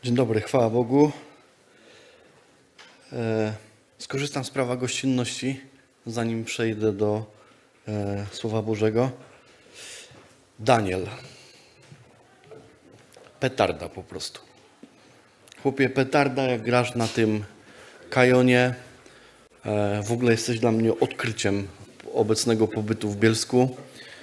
Dzień dobry, chwała Bogu. Skorzystam z prawa gościnności, zanim przejdę do Słowa Bożego. Daniel. Petarda po prostu. Chłopie, petarda, jak grasz na tym kajonie. W ogóle jesteś dla mnie odkryciem obecnego pobytu w Bielsku.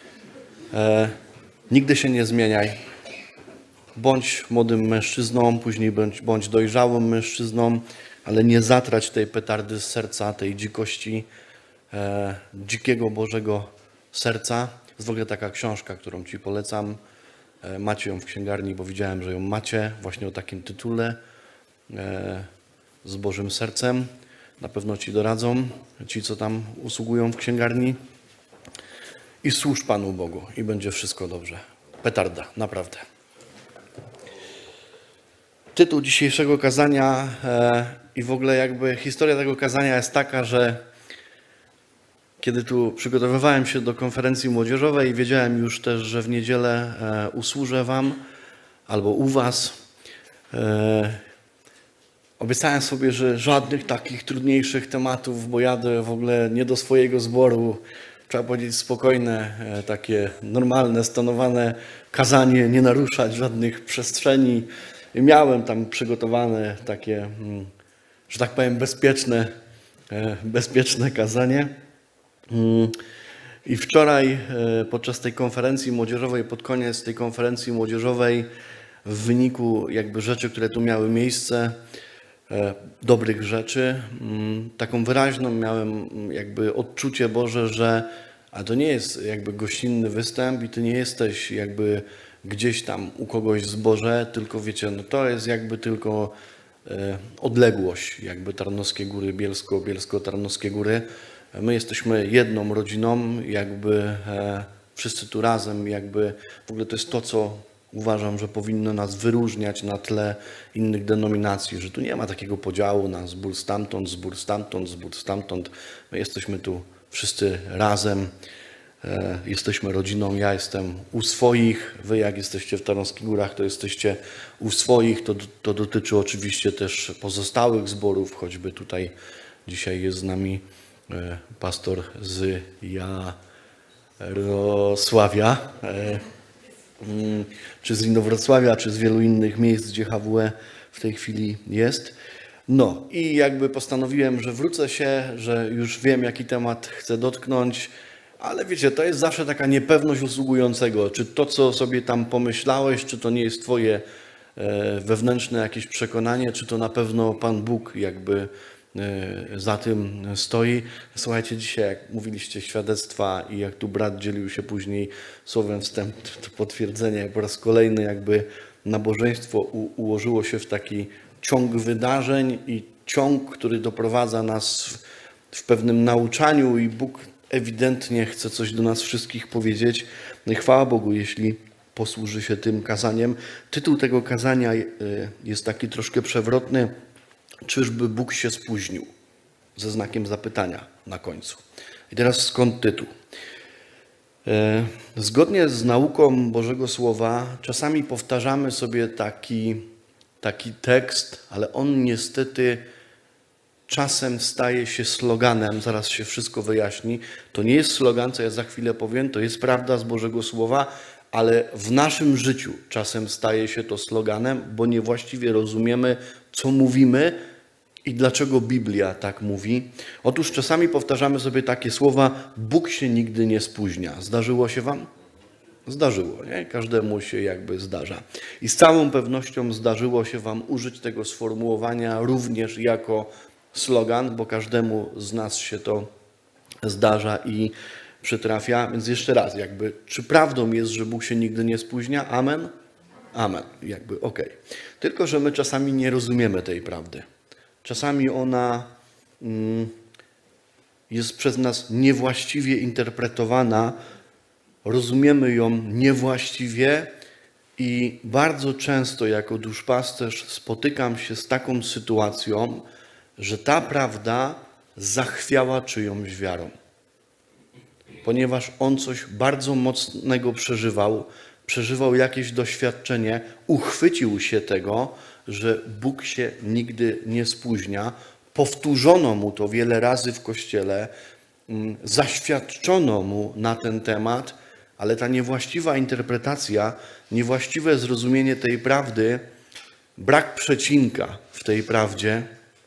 Nigdy się nie zmieniaj. Bądź młodym mężczyzną, później bądź dojrzałym mężczyzną, ale nie zatrać tej petardy z serca, tej dzikości, dzikiego Bożego serca. Jest w ogóle taka książka, którą Ci polecam. Macie ją w księgarni, bo widziałem, że ją macie. Właśnie o takim tytule. Z Bożym sercem. Na pewno Ci doradzą, ci, co tam usługują w księgarni. I służ Panu Bogu i będzie wszystko dobrze. Petarda, naprawdę. Tytuł dzisiejszego kazania i w ogóle jakby historia tego kazania jest taka, że kiedy tu przygotowywałem się do konferencji młodzieżowej, wiedziałem już też, że w niedzielę usłużę Wam albo u Was. Obiecałem sobie, że żadnych takich trudniejszych tematów, bo jadę w ogóle nie do swojego zboru. Trzeba powiedzieć spokojne, takie normalne, stonowane kazanie, nie naruszać żadnych przestrzeni. I miałem tam przygotowane takie, że tak powiem, bezpieczne kazanie. I wczoraj podczas tej konferencji młodzieżowej, pod koniec tej konferencji młodzieżowej, w wyniku jakby rzeczy, które tu miały miejsce, dobrych rzeczy, taką wyraźną miałem jakby odczucie Boże, że a to nie jest jakby gościnny występ i Ty nie jesteś jakby gdzieś tam u kogoś w zborze, tylko wiecie, no to jest jakby tylko odległość, jakby Tarnowskie Góry, Bielsko-Tarnowskie Góry. My jesteśmy jedną rodziną, jakby wszyscy tu razem, jakby w ogóle to jest to, co uważam, że powinno nas wyróżniać na tle innych denominacji, że tu nie ma takiego podziału na zbór stamtąd, zbór stamtąd, zbór stamtąd. My jesteśmy tu wszyscy razem. Jesteśmy rodziną, ja jestem u swoich, wy jak jesteście w Tarnowskich Górach, to jesteście u swoich, to dotyczy oczywiście też pozostałych zborów, choćby tutaj dzisiaj jest z nami pastor z Jarosławia, czy z Inowrocławia, czy z wielu innych miejsc, gdzie HWE w tej chwili jest. No i jakby postanowiłem, że wrócę się, że już wiem, jaki temat chcę dotknąć. Ale wiecie, to jest zawsze taka niepewność usługującego. Czy to, co sobie tam pomyślałeś, czy to nie jest Twoje wewnętrzne jakieś przekonanie, czy to na pewno Pan Bóg jakby za tym stoi. Słuchajcie, dzisiaj jak mówiliście świadectwa i jak tu brat dzielił się później słowem wstępu, to potwierdzenie, po raz kolejny jakby nabożeństwo ułożyło się w taki ciąg wydarzeń i ciąg, który doprowadza nas w pewnym nauczaniu i Bóg ewidentnie chce coś do nas wszystkich powiedzieć. No i chwała Bogu, jeśli posłuży się tym kazaniem. Tytuł tego kazania jest taki troszkę przewrotny. Czyżby Bóg się spóźnił? Ze znakiem zapytania na końcu. I teraz skąd tytuł? Zgodnie z nauką Bożego Słowa czasami powtarzamy sobie taki tekst, ale on niestety czasem staje się sloganem, zaraz się wszystko wyjaśni. To nie jest slogan, co ja za chwilę powiem, to jest prawda z Bożego Słowa, ale w naszym życiu czasem staje się to sloganem, bo niewłaściwie rozumiemy, co mówimy i dlaczego Biblia tak mówi. Otóż czasami powtarzamy sobie takie słowa: Bóg się nigdy nie spóźnia. Zdarzyło się Wam? Zdarzyło, nie? Każdemu się jakby zdarza. I z całą pewnością zdarzyło się Wam użyć tego sformułowania również jako slogan, bo każdemu z nas się to zdarza i przytrafia. Więc jeszcze raz, jakby, czy prawdą jest, że Bóg się nigdy nie spóźnia? Amen? Amen. Jakby okej. Tylko że my czasami nie rozumiemy tej prawdy. Czasami ona jest przez nas niewłaściwie interpretowana, rozumiemy ją niewłaściwie i bardzo często jako duszpasterz spotykam się z taką sytuacją, że ta prawda zachwiała czyjąś wiarą. Ponieważ on coś bardzo mocnego przeżywał, przeżywał jakieś doświadczenie, uchwycił się tego, że Bóg się nigdy nie spóźnia. Powtórzono mu to wiele razy w Kościele, zaświadczono mu na ten temat, ale ta niewłaściwa interpretacja, niewłaściwe zrozumienie tej prawdy, brak przecinka w tej prawdzie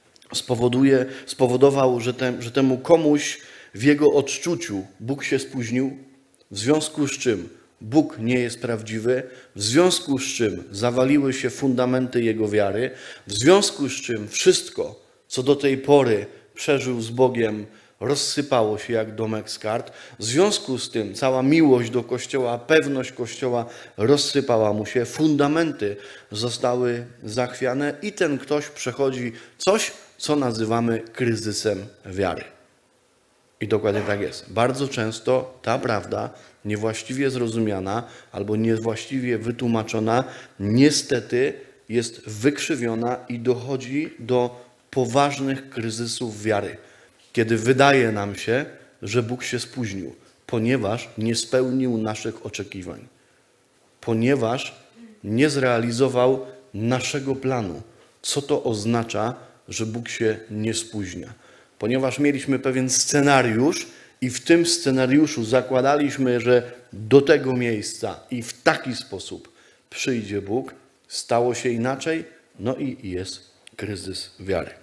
spowodował, że temu komuś w jego odczuciu Bóg się spóźnił, w związku z czym Bóg nie jest prawdziwy, w związku z czym zawaliły się fundamenty jego wiary, w związku z czym wszystko, co do tej pory przeżył z Bogiem, rozsypało się jak domek z kart. W związku z tym cała miłość do Kościoła, pewność Kościoła rozsypała mu się, fundamenty zostały zachwiane i ten ktoś przechodzi coś, co nazywamy kryzysem wiary. I dokładnie tak jest. Bardzo często ta prawda niewłaściwie zrozumiana albo niewłaściwie wytłumaczona niestety jest wykrzywiona i dochodzi do poważnych kryzysów wiary, kiedy wydaje nam się, że Bóg się spóźnił, ponieważ nie spełnił naszych oczekiwań, ponieważ nie zrealizował naszego planu. Co to oznacza, że Bóg się nie spóźnia? Ponieważ mieliśmy pewien scenariusz i w tym scenariuszu zakładaliśmy, że do tego miejsca i w taki sposób przyjdzie Bóg, stało się inaczej, no i jest kryzys wiary.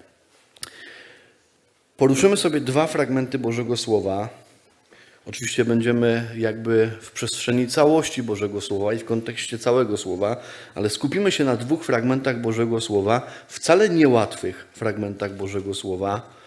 Poruszymy sobie dwa fragmenty Bożego Słowa. Oczywiście będziemy jakby w przestrzeni całości Bożego Słowa i w kontekście całego Słowa, ale skupimy się na dwóch fragmentach Bożego Słowa, wcale niełatwych fragmentach Bożego Słowa.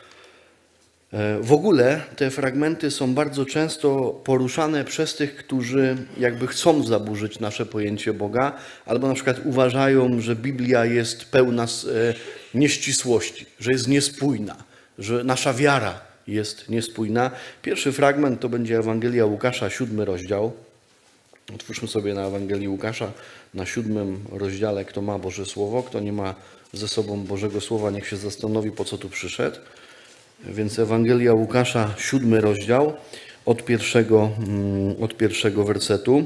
W ogóle te fragmenty są bardzo często poruszane przez tych, którzy jakby chcą zaburzyć nasze pojęcie Boga, albo na przykład uważają, że Biblia jest pełna nieścisłości, że jest niespójna, że nasza wiara jest niespójna. Pierwszy fragment to będzie Ewangelia Łukasza, 7 rozdział. Otwórzmy sobie na Ewangelii Łukasza, na 7 rozdziale, kto ma Boże Słowo, kto nie ma ze sobą Bożego Słowa, niech się zastanowi, po co tu przyszedł. Więc Ewangelia Łukasza, 7 rozdział, od pierwszego wersetu.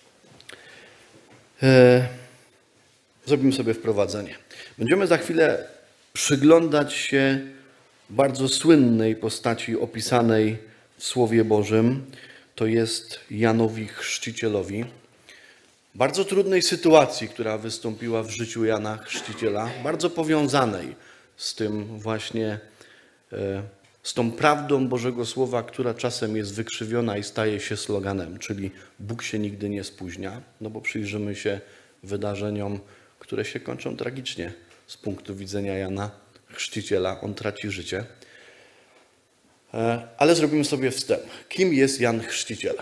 Zrobimy sobie wprowadzenie. Będziemy za chwilę przyglądać się bardzo słynnej postaci opisanej w Słowie Bożym. To jest Janowi Chrzcicielowi. Bardzo trudnej sytuacji, która wystąpiła w życiu Jana Chrzciciela, bardzo powiązanej z tym właśnie, z tą prawdą Bożego Słowa, która czasem jest wykrzywiona i staje się sloganem, czyli Bóg się nigdy nie spóźnia, no bo przyjrzymy się wydarzeniom, które się kończą tragicznie z punktu widzenia Jana Chrzciciela. On traci życie. Ale zrobimy sobie wstęp. Kim jest Jan Chrzciciel?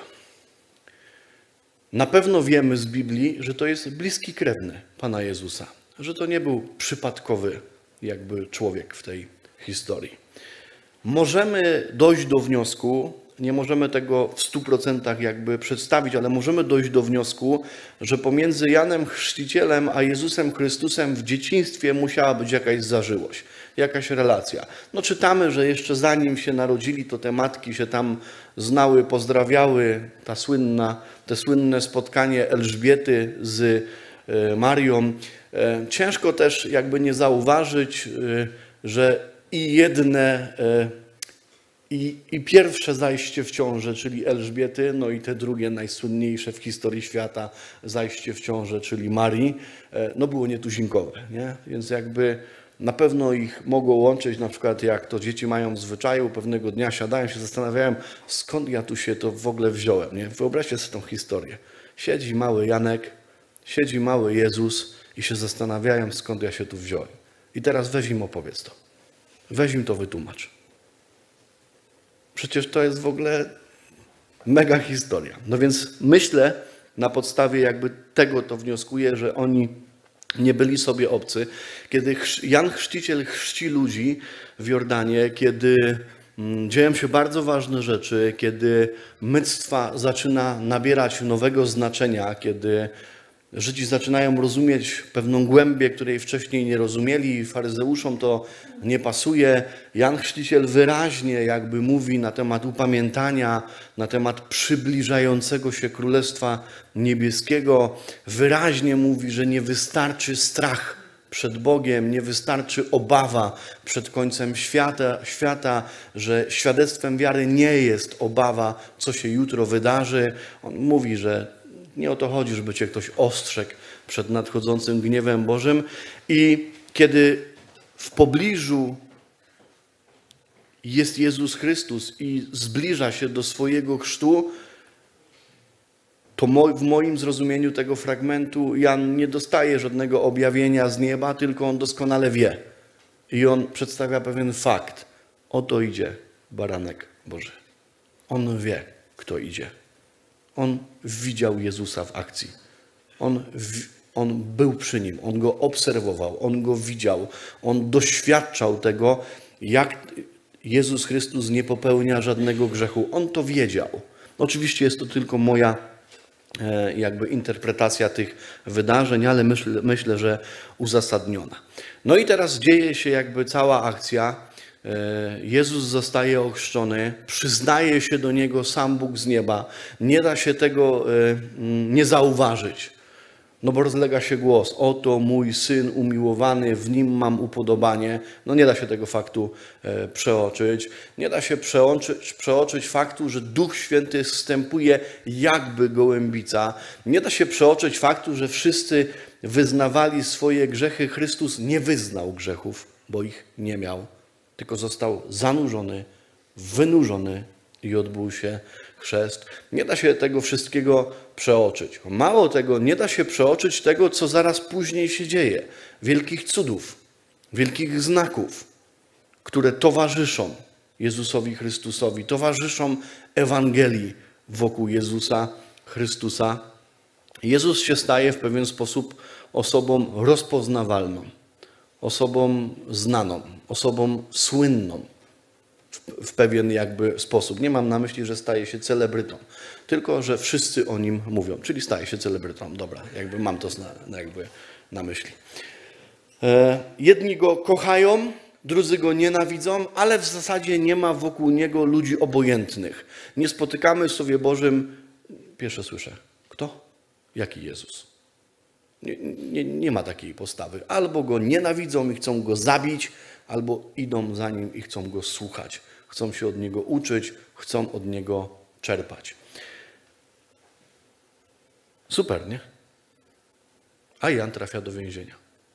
Na pewno wiemy z Biblii, że to jest bliski krewny Pana Jezusa, że to nie był przypadkowy jakby człowiek w tej historii. Możemy dojść do wniosku, nie możemy tego w 100% jakby przedstawić, ale możemy dojść do wniosku, że pomiędzy Janem Chrzcicielem a Jezusem Chrystusem w dzieciństwie musiała być jakaś zażyłość, jakaś relacja. No czytamy, że jeszcze zanim się narodzili, to te matki się tam znały, pozdrawiały, te słynne spotkanie Elżbiety z Marią. Ciężko też jakby nie zauważyć, że i pierwsze zajście w ciążę, czyli Elżbiety, no i te drugie najsłynniejsze w historii świata zajście w ciążę, czyli Marii, no było nietuzinkowe, nie? Więc jakby na pewno ich mogło łączyć, na przykład jak to dzieci mają w zwyczaju, pewnego dnia siadają się, zastanawiają, skąd ja tu się to w ogóle wziąłem, nie? Wyobraźcie sobie tą historię. Siedzi mały Janek, siedzi mały Jezus i się zastanawiają, skąd ja się tu wziąłem. I teraz weź im opowiedz to. Weź im to wytłumacz. Przecież to jest w ogóle mega historia. No więc myślę, na podstawie jakby tego to wnioskuję, że oni nie byli sobie obcy. Kiedy Jan Chrzciciel chrzci ludzi w Jordanie, kiedy dzieją się bardzo ważne rzeczy, kiedy myctwa zaczyna nabierać nowego znaczenia, kiedy Żydzi zaczynają rozumieć pewną głębię, której wcześniej nie rozumieli. Faryzeuszom to nie pasuje. Jan Chrzciciel wyraźnie jakby mówi na temat upamiętania, na temat przybliżającego się Królestwa Niebieskiego. Wyraźnie mówi, że nie wystarczy strach przed Bogiem, nie wystarczy obawa przed końcem świata, że świadectwem wiary nie jest obawa, co się jutro wydarzy. On mówi, że nie o to chodzi, żeby cię ktoś ostrzegł przed nadchodzącym gniewem Bożym. I kiedy w pobliżu jest Jezus Chrystus i zbliża się do swojego chrztu, to w moim zrozumieniu tego fragmentu Jan nie dostaje żadnego objawienia z nieba, tylko on doskonale wie. I on przedstawia pewien fakt. Oto idzie baranek Boży. On wie, kto idzie. On widział Jezusa w akcji. On był przy Nim, On Go obserwował, On Go widział. On doświadczał tego, jak Jezus Chrystus nie popełnia żadnego grzechu. On to wiedział. Oczywiście jest to tylko moja jakby interpretacja tych wydarzeń, ale myślę, że uzasadniona. No i teraz dzieje się jakby cała akcja. Jezus zostaje ochrzczony, przyznaje się do Niego sam Bóg z nieba. Nie da się tego nie zauważyć, no bo rozlega się głos. Oto mój Syn umiłowany, w Nim mam upodobanie. No nie da się tego faktu przeoczyć. Nie da się przeoczyć faktu, że Duch Święty zstępuje jakby gołębica. Nie da się przeoczyć faktu, że wszyscy wyznawali swoje grzechy. Chrystus nie wyznał grzechów, bo ich nie miał. Tylko został zanurzony, wynurzony i odbył się chrzest. Nie da się tego wszystkiego przeoczyć. Mało tego, nie da się przeoczyć tego, co zaraz później się dzieje. Wielkich cudów, wielkich znaków, które towarzyszą Jezusowi Chrystusowi, towarzyszą Ewangelii wokół Jezusa Chrystusa. Jezus się staje w pewien sposób osobą rozpoznawalną, osobą znaną, osobą słynną w pewien jakby sposób. Nie mam na myśli, że staje się celebrytą, tylko że wszyscy o nim mówią, czyli staje się celebrytą. Dobra, jakby mam to jakby na myśli. Jedni go kochają, drudzy go nienawidzą, ale w zasadzie nie ma wokół niego ludzi obojętnych. Nie spotykamy w Słowie Bożym, pierwsze słyszę, kto? Jaki Jezus? Nie ma takiej postawy. Albo go nienawidzą i chcą go zabić, albo idą za nim i chcą go słuchać. Chcą się od niego uczyć, chcą od niego czerpać. Super, nie? A Jan trafia do więzienia.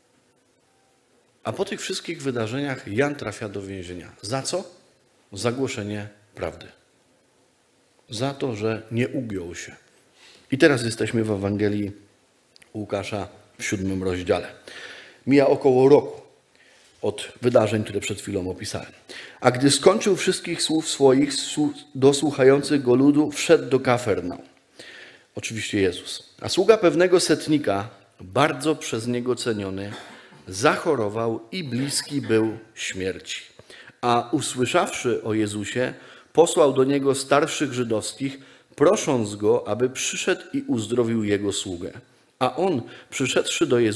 A po tych wszystkich wydarzeniach Jan trafia do więzienia. Za co? Za głoszenie prawdy. Za to, że nie ugiął się. I teraz jesteśmy w Ewangelii Łukasza w 7 rozdziale. Mija około roku od wydarzeń, które przed chwilą opisałem. A gdy skończył wszystkich słów swoich do słuchających go ludu, wszedł do Kafernaum. Oczywiście Jezus. A sługa pewnego setnika, bardzo przez niego ceniony, zachorował i bliski był śmierci. A usłyszawszy o Jezusie, posłał do niego starszych żydowskich, prosząc go, aby przyszedł i uzdrowił jego sługę. A oni, przyszedłszy do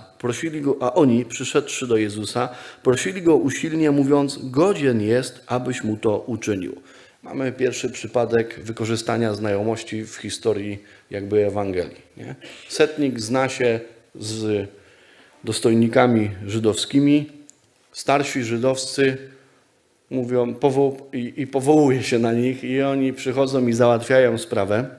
Jezusa, prosili go usilnie, mówiąc, godzien jest, abyś mu to uczynił. Mamy pierwszy przypadek wykorzystania znajomości w historii jakby Ewangelii. Nie? Setnik zna się z dostojnikami żydowskimi, starsi żydowscy mówią i powołuje się na nich i oni przychodzą i załatwiają sprawę.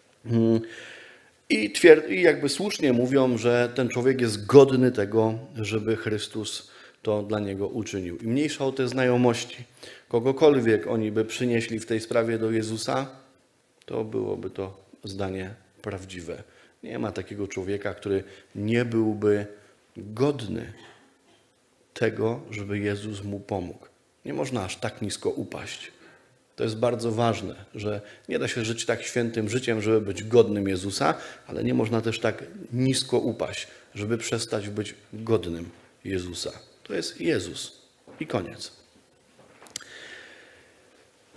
I jakby słusznie mówią, że ten człowiek jest godny tego, żeby Chrystus to dla niego uczynił. I mniejsza o te znajomości. Kogokolwiek oni by przynieśli w tej sprawie do Jezusa, to byłoby to zdanie prawdziwe. Nie ma takiego człowieka, który nie byłby godny tego, żeby Jezus mu pomógł. Nie można aż tak nisko upaść. To jest bardzo ważne, że nie da się żyć tak świętym życiem, żeby być godnym Jezusa, ale nie można też tak nisko upaść, żeby przestać być godnym Jezusa. To jest Jezus i koniec.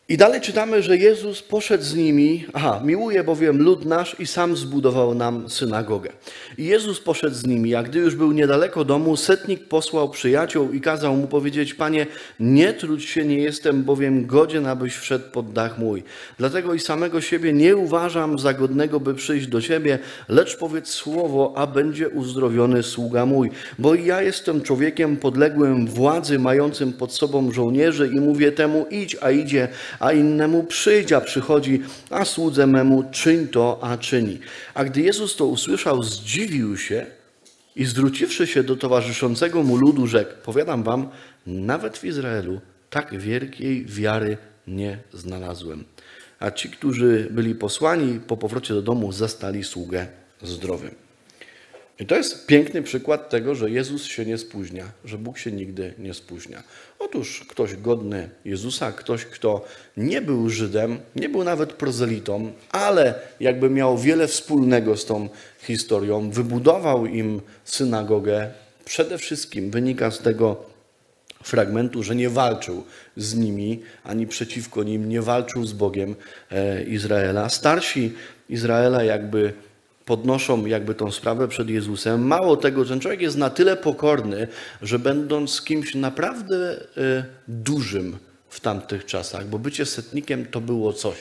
I dalej czytamy, że Jezus poszedł z nimi, miłuje bowiem lud nasz i sam zbudował nam synagogę. I Jezus poszedł z nimi, a gdy już był niedaleko domu, setnik posłał przyjaciół i kazał mu powiedzieć: Panie, nie trudź się, nie jestem bowiem godzien, abyś wszedł pod dach mój. Dlatego i samego siebie nie uważam za godnego, by przyjść do ciebie, lecz powiedz słowo, a będzie uzdrowiony sługa mój. Bo i ja jestem człowiekiem podległym władzy, mającym pod sobą żołnierzy i mówię temu: idź, a idzie, a innemu przyjdź, a przychodzi, a słudze memu czyń to, a czyni. A gdy Jezus to usłyszał, zdziwił się i zwróciwszy się do towarzyszącego mu ludu, rzekł: powiadam wam, nawet w Izraelu tak wielkiej wiary nie znalazłem. A ci, którzy byli posłani po powrocie do domu, zastali sługę zdrowym. I to jest piękny przykład tego, że Jezus się nie spóźnia, że Bóg się nigdy nie spóźnia. Otóż ktoś godny Jezusa, ktoś, kto nie był Żydem, nie był nawet prozelitą, ale jakby miał wiele wspólnego z tą historią, wybudował im synagogę. Przede wszystkim wynika z tego fragmentu, że nie walczył z nimi, ani przeciwko nim, nie walczył z Bogiem Izraela. Starsi Izraela jakby podnoszą tą sprawę przed Jezusem. Mało tego, ten człowiek jest na tyle pokorny, że będąc kimś naprawdę dużym w tamtych czasach, bo bycie setnikiem to było coś.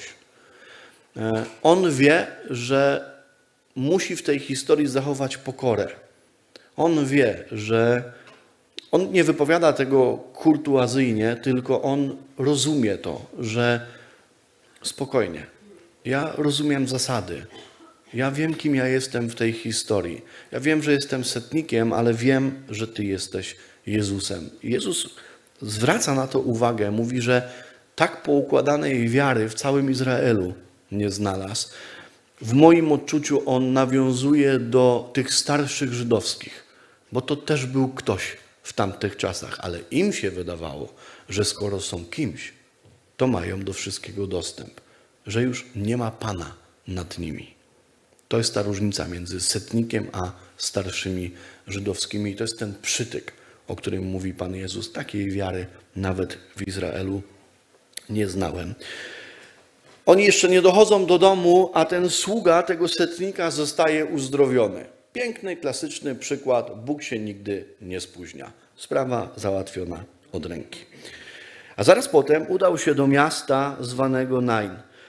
On wie, że musi w tej historii zachować pokorę. On wie, że on nie wypowiada tego kurtuazyjnie, tylko on rozumie to, że spokojnie, ja rozumiem zasady. Ja wiem, kim ja jestem w tej historii. Ja wiem, że jestem setnikiem, ale wiem, że Ty jesteś Jezusem. Jezus zwraca na to uwagę. Mówi, że tak poukładanej wiary w całym Izraelu nie znalazł. W moim odczuciu on nawiązuje do tych starszych żydowskich, bo to też był ktoś w tamtych czasach, ale im się wydawało, że skoro są kimś, to mają do wszystkiego dostęp, że już nie ma Pana nad nimi. To jest ta różnica między setnikiem a starszymi żydowskimi. I to jest ten przytyk, o którym mówi Pan Jezus. Takiej wiary nawet w Izraelu nie znałem. Oni jeszcze nie dochodzą do domu, a ten sługa tego setnika zostaje uzdrowiony. Piękny, klasyczny przykład. Bóg się nigdy nie spóźnia. Sprawa załatwiona od ręki. A zaraz potem udał się do miasta zwanego Nain.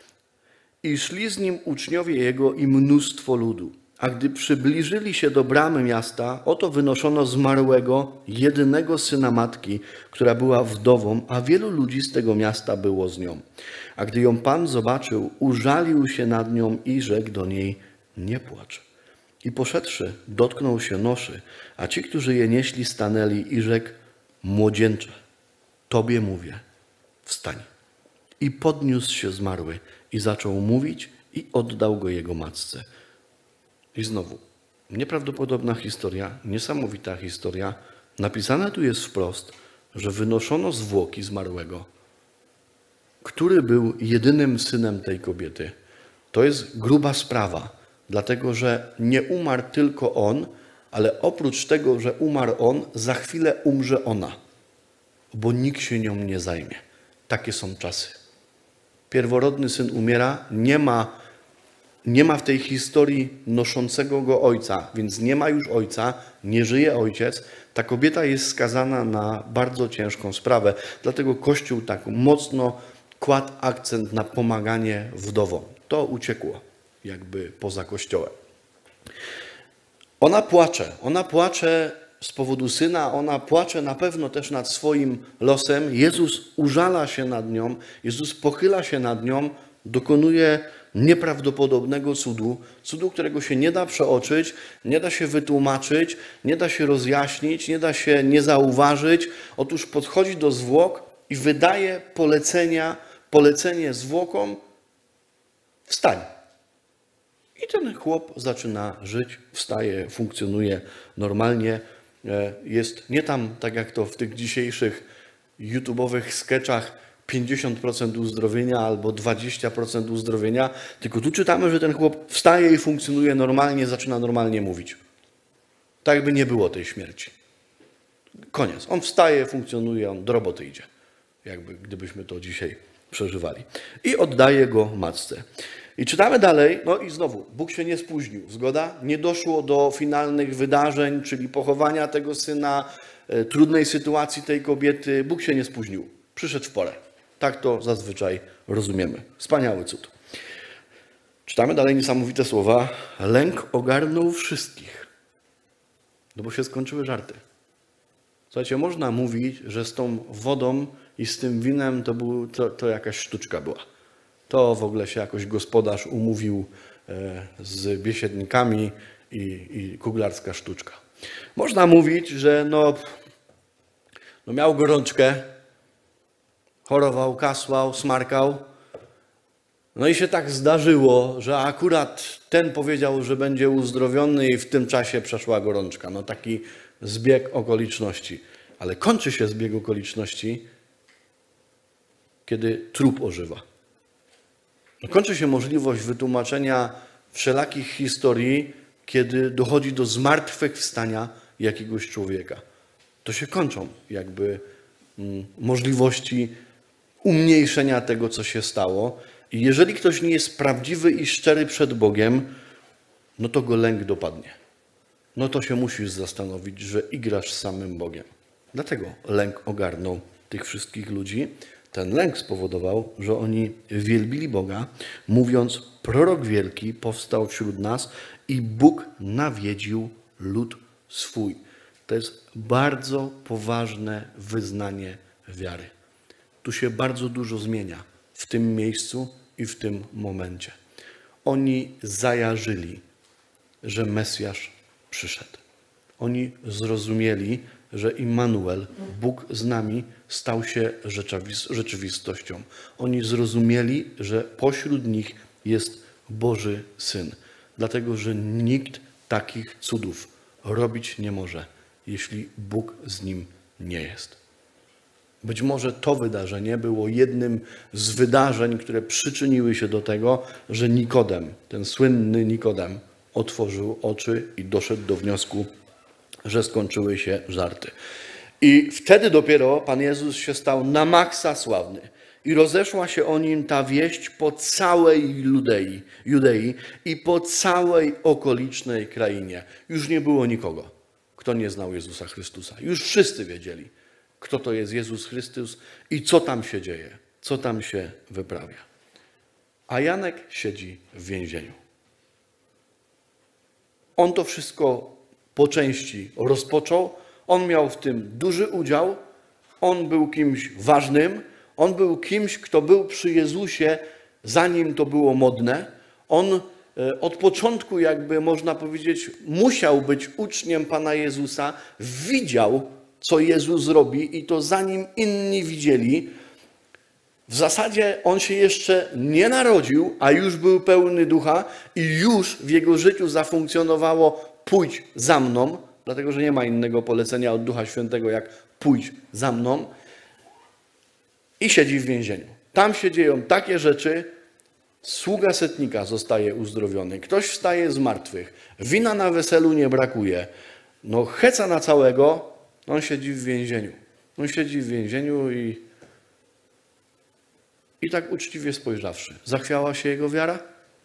I szli z nim uczniowie jego i mnóstwo ludu. A gdy przybliżyli się do bramy miasta, oto wynoszono zmarłego, jedynego syna matki, która była wdową, a wielu ludzi z tego miasta było z nią. A gdy ją Pan zobaczył, użalił się nad nią i rzekł do niej: nie płacz. I poszedłszy, dotknął się noszy, a ci, którzy je nieśli, stanęli i rzekł: młodzieńcze, tobie mówię, wstań. I podniósł się zmarły i zaczął mówić i oddał go jego matce. I znowu, nieprawdopodobna historia, niesamowita historia. Napisane tu jest wprost, że wynoszono zwłoki zmarłego, który był jedynym synem tej kobiety. To jest gruba sprawa, dlatego że nie umarł tylko on, ale oprócz tego, że umarł on, za chwilę umrze ona, bo nikt się nią nie zajmie. Takie są czasy. Pierworodny syn umiera, nie ma w tej historii noszącego go ojca, więc nie ma już ojca, nie żyje ojciec. Ta kobieta jest skazana na bardzo ciężką sprawę. Dlatego Kościół tak mocno kładł akcent na pomaganie wdowom. To uciekło jakby poza Kościołem. Ona płacze z powodu syna, ona płacze na pewno też nad swoim losem. Jezus użala się nad nią, Jezus pochyla się nad nią, dokonuje nieprawdopodobnego cudu, którego się nie da przeoczyć, nie da się wytłumaczyć, nie da się rozjaśnić, nie da się nie zauważyć. Otóż podchodzi do zwłok i wydaje polecenie zwłokom: wstań. I ten chłop zaczyna żyć, wstaje, funkcjonuje normalnie. Jest nie tam, tak jak to w tych dzisiejszych YouTube'owych sketchach, 50% uzdrowienia albo 20% uzdrowienia, tylko tu czytamy, że ten chłop wstaje i funkcjonuje normalnie, zaczyna normalnie mówić. Tak jakby nie było tej śmierci. Koniec. On wstaje, funkcjonuje, on do roboty idzie. Jakby gdybyśmy to dzisiaj przeżywali. I oddaje go matce. I czytamy dalej, no i znowu, Bóg się nie spóźnił, zgoda? Nie doszło do finalnych wydarzeń, czyli pochowania tego syna, trudnej sytuacji tej kobiety. Bóg się nie spóźnił, przyszedł w porę. Tak to zazwyczaj rozumiemy. Wspaniały cud. Czytamy dalej niesamowite słowa. Lęk ogarnął wszystkich. No bo się skończyły żarty. Słuchajcie, można mówić, że z tą wodą i z tym winem to jakaś sztuczka była. To w ogóle się jakoś gospodarz umówił z biesiadnikami i kuglarska sztuczka. Można mówić, że no miał gorączkę, chorował, kasłał, smarkał. No i się tak zdarzyło, że akurat ten powiedział, że będzie uzdrowiony i w tym czasie przeszła gorączka. No taki zbieg okoliczności. Ale kończy się zbieg okoliczności, kiedy trup ożywa. Kończy się możliwość wytłumaczenia wszelakich historii, kiedy dochodzi do zmartwychwstania jakiegoś człowieka. To się kończą jakby możliwości umniejszenia tego, co się stało. I jeżeli ktoś nie jest prawdziwy i szczery przed Bogiem, no to go lęk dopadnie. No to się musisz zastanowić, że igrasz z samym Bogiem. Dlatego lęk ogarnął tych wszystkich ludzi. Ten lęk spowodował, że oni wielbili Boga, mówiąc: prorok wielki powstał wśród nas i Bóg nawiedził lud swój. To jest bardzo poważne wyznanie wiary. Tu się bardzo dużo zmienia w tym miejscu i w tym momencie. Oni zajarzyli, że Mesjasz przyszedł. Oni zrozumieli, że Immanuel, Bóg z nami, stał się rzeczywistością. Oni zrozumieli, że pośród nich jest Boży Syn. Dlatego, że nikt takich cudów robić nie może, jeśli Bóg z nim nie jest. Być może to wydarzenie było jednym z wydarzeń, które przyczyniły się do tego, że Nikodem, ten słynny Nikodem, otworzył oczy i doszedł do wniosku, że skończyły się żarty. I wtedy dopiero Pan Jezus się stał na maksa sławny. I rozeszła się o nim ta wieść po całej Judei i po całej okolicznej krainie. Już nie było nikogo, kto nie znał Jezusa Chrystusa. Już wszyscy wiedzieli, kto to jest Jezus Chrystus i co tam się dzieje, co tam się wyprawia. A Janek siedzi w więzieniu. On to wszystko po części rozpoczął. On miał w tym duży udział. On był kimś ważnym. On był kimś, kto był przy Jezusie, zanim to było modne. On od początku, jakby można powiedzieć, musiał być uczniem Pana Jezusa. Widział, co Jezus robi, i to zanim inni widzieli. W zasadzie on się jeszcze nie narodził, a już był pełny ducha i już w jego życiu zafunkcjonowało: pójdź za mną, dlatego że nie ma innego polecenia od Ducha Świętego jak pójdź za mną, i siedzi w więzieniu. Tam się dzieją takie rzeczy, sługa setnika zostaje uzdrowiony, ktoś wstaje z martwych, wina na weselu nie brakuje, no heca na całego, on siedzi w więzieniu. On siedzi w więzieniu i tak uczciwie spojrzawszy, zachwiała się jego wiara?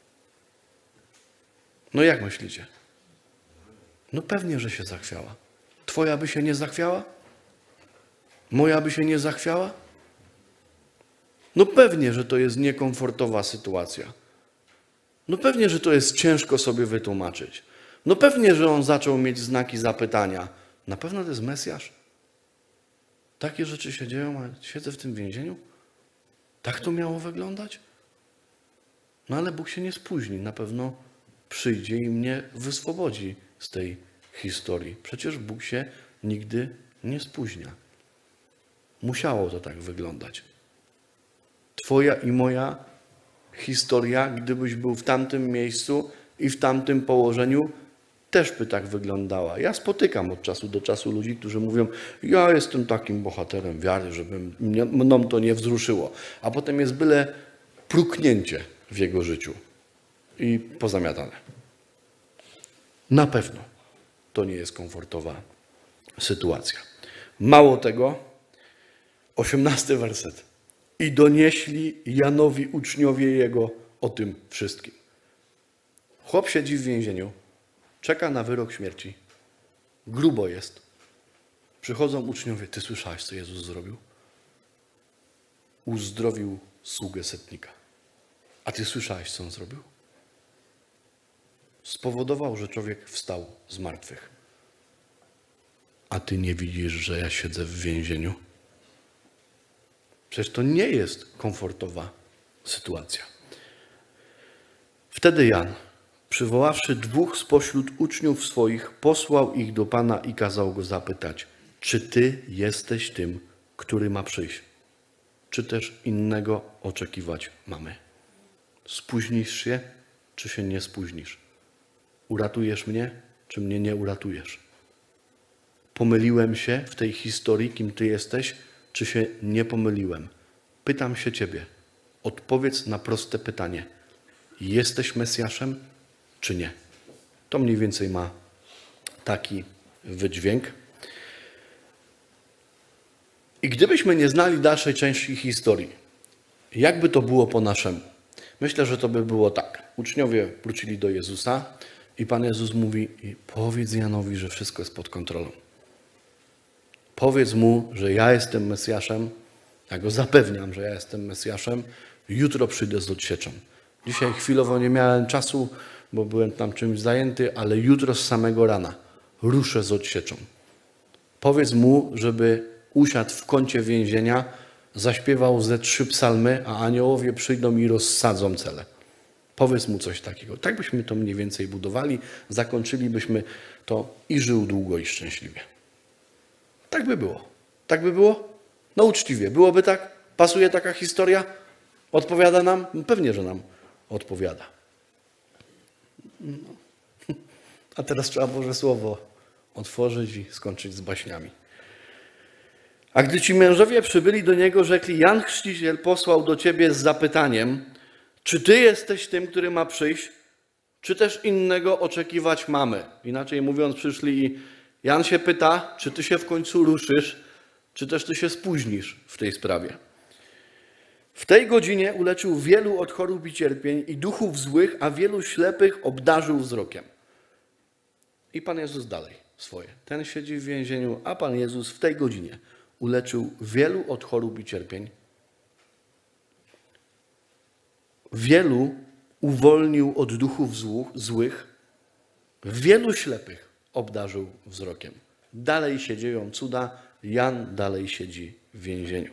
No jak myślicie? No pewnie, że się zachwiała. Twoja by się nie zachwiała? Moja by się nie zachwiała? No pewnie, że to jest niekomfortowa sytuacja. No pewnie, że to jest ciężko sobie wytłumaczyć. No pewnie, że on zaczął mieć znaki zapytania. Na pewno to jest Mesjasz? Takie rzeczy się dzieją, a siedzę w tym więzieniu? Tak to miało wyglądać? No ale Bóg się nie spóźni. Na pewno przyjdzie i mnie wyswobodzi z tej historii. Przecież Bóg się nigdy nie spóźnia. Musiało to tak wyglądać. Twoja i moja historia, gdybyś był w tamtym miejscu i w tamtym położeniu, też by tak wyglądała. Ja spotykam od czasu do czasu ludzi, którzy mówią: ja jestem takim bohaterem wiary, żeby mną to nie wzruszyło. A potem jest byle pruknięcie w jego życiu i pozamiatane. Na pewno to nie jest komfortowa sytuacja. Mało tego, 18 werset. i donieśli Janowi uczniowie jego o tym wszystkim. Chłop siedzi w więzieniu, czeka na wyrok śmierci. Grubo jest. Przychodzą uczniowie. Ty słyszałeś, co Jezus zrobił? Uzdrowił sługę setnika. A ty słyszałeś, co on zrobił? Spowodował, że człowiek wstał z martwych. A ty nie widzisz, że ja siedzę w więzieniu? Przecież to nie jest komfortowa sytuacja. Wtedy Jan, przywoławszy 2 spośród uczniów swoich, posłał ich do Pana i kazał go zapytać, czy ty jesteś tym, który ma przyjść? Czy też innego oczekiwać mamy? Spóźnisz się, czy się nie spóźnisz? Uratujesz mnie, czy mnie nie uratujesz? Pomyliłem się w tej historii, kim ty jesteś, czy się nie pomyliłem? Pytam się ciebie. Odpowiedz na proste pytanie. Jesteś Mesjaszem, czy nie? To mniej więcej ma taki wydźwięk. I gdybyśmy nie znali dalszej części historii, jakby to było po naszemu? Myślę, że to by było tak. Uczniowie wrócili do Jezusa i Pan Jezus mówi, powiedz Janowi, że wszystko jest pod kontrolą. Powiedz mu, że ja jestem Mesjaszem, ja go zapewniam, że ja jestem Mesjaszem, jutro przyjdę z odsieczą. Dzisiaj chwilowo nie miałem czasu, bo byłem tam czymś zajęty, ale jutro z samego rana ruszę z odsieczą. Powiedz mu, żeby usiadł w kącie więzienia, zaśpiewał ze 3 psalmy, a aniołowie przyjdą i rozsadzą cele. Powiedz mu coś takiego. Tak byśmy to mniej więcej budowali, zakończylibyśmy to i żył długo i szczęśliwie. Tak by było. Tak by było? No uczciwie. Byłoby tak? Pasuje taka historia? Odpowiada nam? Pewnie, że nam odpowiada. No. A teraz trzeba Boże Słowo otworzyć i skończyć z baśniami. A gdy ci mężowie przybyli do niego, rzekli, Jan Chrzciciel posłał do ciebie z zapytaniem, czy ty jesteś tym, który ma przyjść, czy też innego oczekiwać mamy? Inaczej mówiąc, przyszli i Jan się pyta, czy ty się w końcu ruszysz, czy też ty się spóźnisz w tej sprawie. W tej godzinie uleczył wielu od chorób i cierpień i duchów złych, a wielu ślepych obdarzył wzrokiem. I Pan Jezus dalej swoje. Ten siedzi w więzieniu, a Pan Jezus w tej godzinie uleczył wielu od chorób i cierpień. Wielu uwolnił od duchów złych, wielu ślepych obdarzył wzrokiem. Dalej się dzieją cuda, Jan dalej siedzi w więzieniu.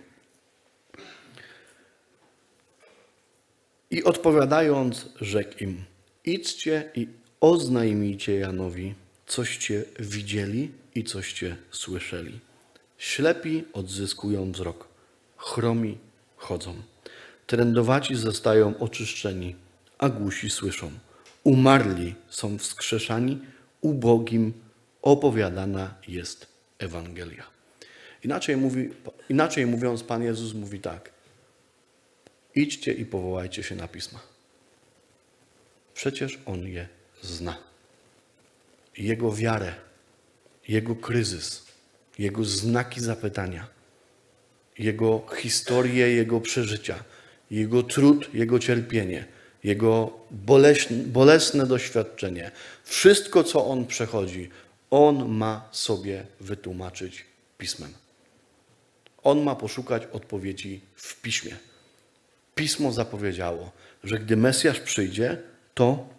I odpowiadając, rzekł im, idźcie i oznajmijcie Janowi, coście widzieli i coście słyszeli. Ślepi odzyskują wzrok, chromi chodzą, trędowaci zostają oczyszczeni, a głusi słyszą. Umarli są wskrzeszani, ubogim opowiadana jest Ewangelia. Inaczej mówiąc, Pan Jezus mówi tak. Idźcie i powołajcie się na Pisma. Przecież On je zna. Jego wiarę, Jego kryzys, Jego znaki zapytania, Jego historię, Jego przeżycia, Jego trud, Jego cierpienie, Jego bolesne doświadczenie. Wszystko, co On przechodzi, On ma sobie wytłumaczyć Pismem. On ma poszukać odpowiedzi w Piśmie. Pismo zapowiedziało, że gdy Mesjasz przyjdzie, to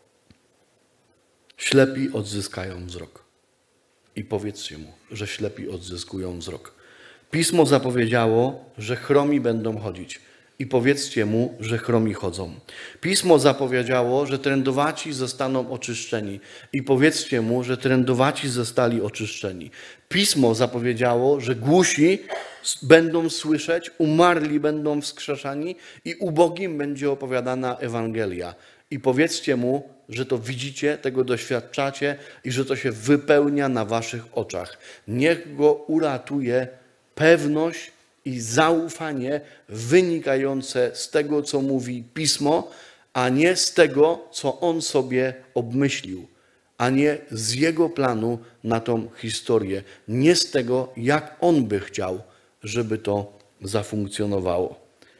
ślepi odzyskają wzrok. I powiedzcie mu, że ślepi odzyskują wzrok. Pismo zapowiedziało, że chromi będą chodzić. I powiedzcie mu, że chromi chodzą. Pismo zapowiedziało, że trędowaci zostaną oczyszczeni. I powiedzcie mu, że trędowaci zostali oczyszczeni. Pismo zapowiedziało, że głusi będą słyszeć, umarli będą wskrzeszani i ubogim będzie opowiadana Ewangelia. I powiedzcie mu, że to widzicie, tego doświadczacie i że to się wypełnia na waszych oczach. Niech go uratuje pewność i zaufanie wynikające z tego, co mówi Pismo, a nie z tego, co on sobie obmyślił, a nie z jego planu na tą historię, nie z tego, jak on by chciał, żeby to zafunkcjonowało.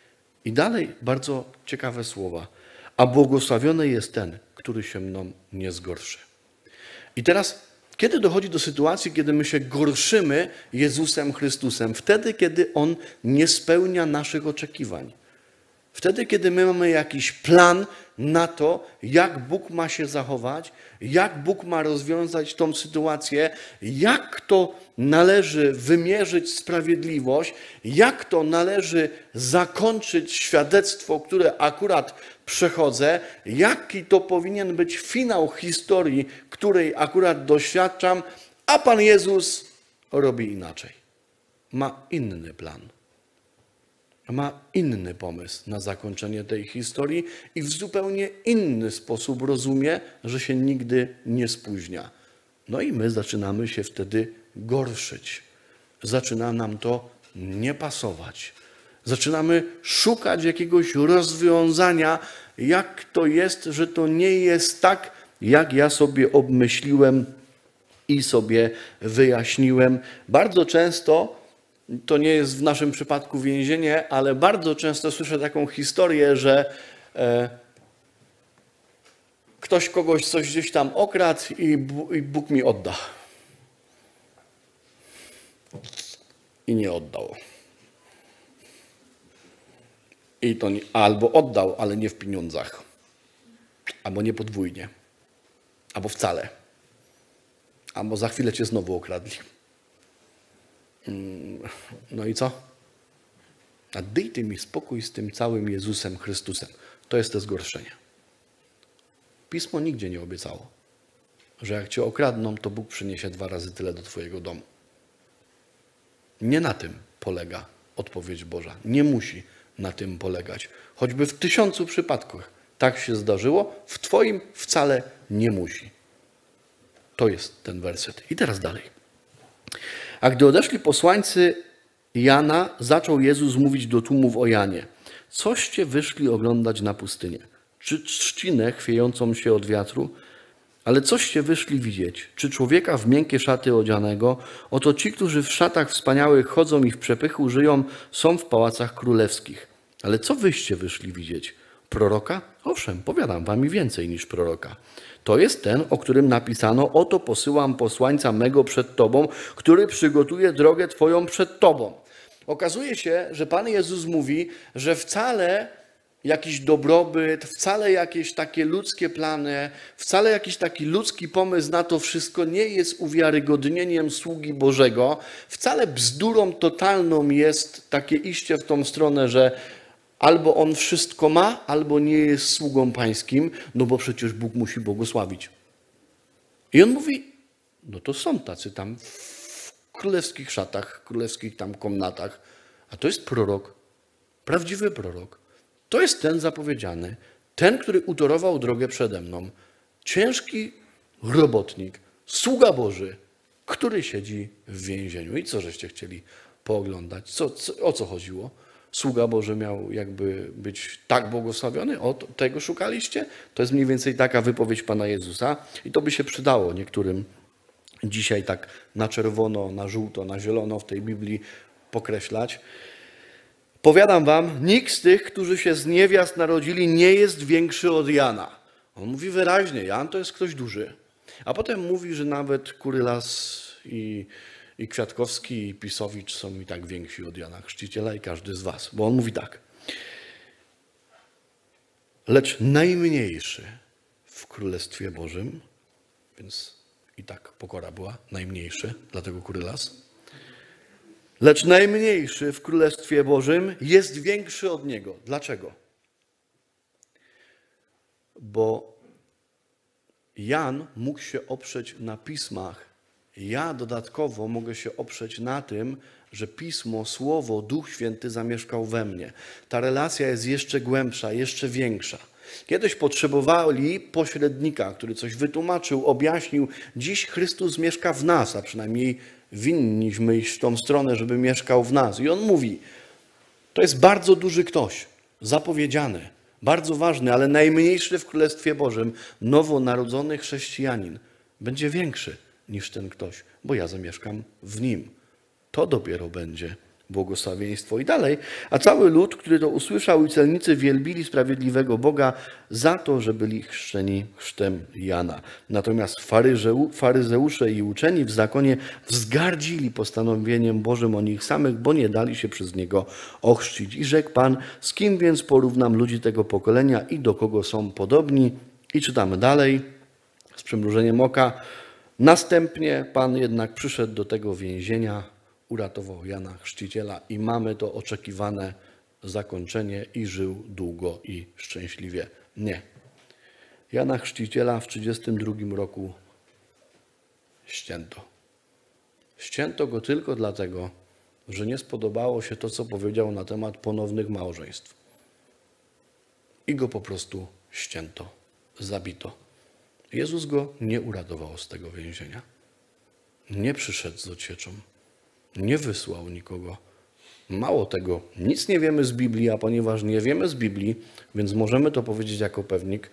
I dalej bardzo ciekawe słowa. A błogosławiony jest ten, który się mną nie zgorszy. I teraz, kiedy dochodzi do sytuacji, kiedy my się gorszymy Jezusem Chrystusem? Wtedy, kiedy On nie spełnia naszych oczekiwań. Wtedy, kiedy my mamy jakiś plan na to, jak Bóg ma się zachować, jak Bóg ma rozwiązać tą sytuację, jak to należy wymierzyć sprawiedliwość, jak to należy zakończyć świadectwo, które akurat przechodzę, jaki to powinien być finał historii, której akurat doświadczam, a Pan Jezus robi inaczej. Ma inny plan. Ma inny pomysł na zakończenie tej historii i w zupełnie inny sposób rozumie, że się nigdy nie spóźnia. No i my zaczynamy się wtedy gorszyć. Zaczyna nam to nie pasować. Zaczynamy szukać jakiegoś rozwiązania, jak to jest, że to nie jest tak, jak ja sobie obmyśliłem i sobie wyjaśniłem. Bardzo często, to nie jest w naszym przypadku więzienie, ale bardzo często słyszę taką historię, że ktoś kogoś coś gdzieś tam okradł i Bóg mi odda. I nie oddał. I to nie, albo oddał, ale nie w pieniądzach. Albo nie podwójnie. Albo wcale. Albo za chwilę cię znowu okradli. No i co? A daj ty mi spokój z tym całym Jezusem Chrystusem. To jest to zgorszenie. Pismo nigdzie nie obiecało, że jak cię okradną, to Bóg przyniesie 2 razy tyle do twojego domu. Nie na tym polega odpowiedź Boża. Nie musi na tym polegać. Choćby w 1000 przypadkach tak się zdarzyło, w twoim wcale nie musi. To jest ten werset. I teraz dalej. A gdy odeszli posłańcy Jana, zaczął Jezus mówić do tłumów o Janie. Coście wyszli oglądać na pustynię? Czy trzcinę chwiejącą się od wiatru? Ale coście wyszli widzieć? Czy człowieka w miękkie szaty odzianego? Oto ci, którzy w szatach wspaniałych chodzą i w przepychu żyją, są w pałacach królewskich. Ale co wyście wyszli widzieć? Proroka? Owszem, powiadam wam i więcej niż proroka. To jest ten, o którym napisano: oto posyłam posłańca mego przed tobą, który przygotuje drogę twoją przed tobą. Okazuje się, że Pan Jezus mówi, że wcale jakiś dobrobyt, wcale jakieś takie ludzkie plany, wcale jakiś taki ludzki pomysł na to wszystko nie jest uwiarygodnieniem sługi Bożego. Wcale bzdurą totalną jest takie iście w tą stronę, że albo on wszystko ma, albo nie jest sługą pańskim, no bo przecież Bóg musi błogosławić. I on mówi, no to są tacy tam w królewskich szatach, królewskich tam komnatach, a to jest prorok, prawdziwy prorok. To jest ten zapowiedziany, ten, który utorował drogę przede mną. Ciężki robotnik, sługa Boży, który siedzi w więzieniu. I co żeście chcieli pooglądać? O co chodziło? Sługa Boży miał jakby być tak błogosławiony? O, tego szukaliście? To jest mniej więcej taka wypowiedź Pana Jezusa i to by się przydało niektórym dzisiaj tak na czerwono, na żółto, na zielono w tej Biblii pokreślać. Powiadam wam, nikt z tych, którzy się z niewiast narodzili, nie jest większy od Jana. On mówi wyraźnie, Jan to jest ktoś duży. A potem mówi, że nawet Kurylas i Kwiatkowski i Pisowicz są i tak więksi od Jana Chrzciciela i każdy z was. Bo on mówi tak. Lecz najmniejszy w Królestwie Bożym, więc i tak pokora była, najmniejszy, dlatego Kurylas. Lecz najmniejszy w Królestwie Bożym jest większy od niego. Dlaczego? Bo Jan mógł się oprzeć na pismach. Ja dodatkowo mogę się oprzeć na tym, że Pismo, Słowo, Duch Święty zamieszkał we mnie. Ta relacja jest jeszcze głębsza, jeszcze większa. Kiedyś potrzebowali pośrednika, który coś wytłumaczył, objaśnił. Dziś Chrystus mieszka w nas, a przynajmniej winniśmy iść w tą stronę, żeby mieszkał w nas. I on mówi, to jest bardzo duży ktoś, zapowiedziany, bardzo ważny, ale najmniejszy w Królestwie Bożym, nowonarodzony chrześcijanin będzie większy niż ten ktoś, bo ja zamieszkam w nim. To dopiero będzie błogosławieństwo i dalej. A cały lud, który to usłyszał i celnicy wielbili sprawiedliwego Boga za to, że byli chrzczeni chrztem Jana. Natomiast faryzeusze i uczeni w zakonie wzgardzili postanowieniem Bożym o nich samych, bo nie dali się przez niego ochrzcić. I rzekł Pan, z kim więc porównam ludzi tego pokolenia i do kogo są podobni? I czytamy dalej z przymrużeniem oka. Następnie Pan jednak przyszedł do tego więzienia, uratował Jana Chrzciciela i mamy to oczekiwane zakończenie i żył długo i szczęśliwie. Nie. Jana Chrzciciela w 1932 roku ścięto. Ścięto go tylko dlatego, że nie spodobało się to, co powiedział na temat ponownych małżeństw. I go po prostu ścięto, zabito. Jezus go nie uratował z tego więzienia. Nie przyszedł z odsieczą. Nie wysłał nikogo. Mało tego, nic nie wiemy z Biblii, a ponieważ nie wiemy z Biblii, więc możemy to powiedzieć jako pewnik,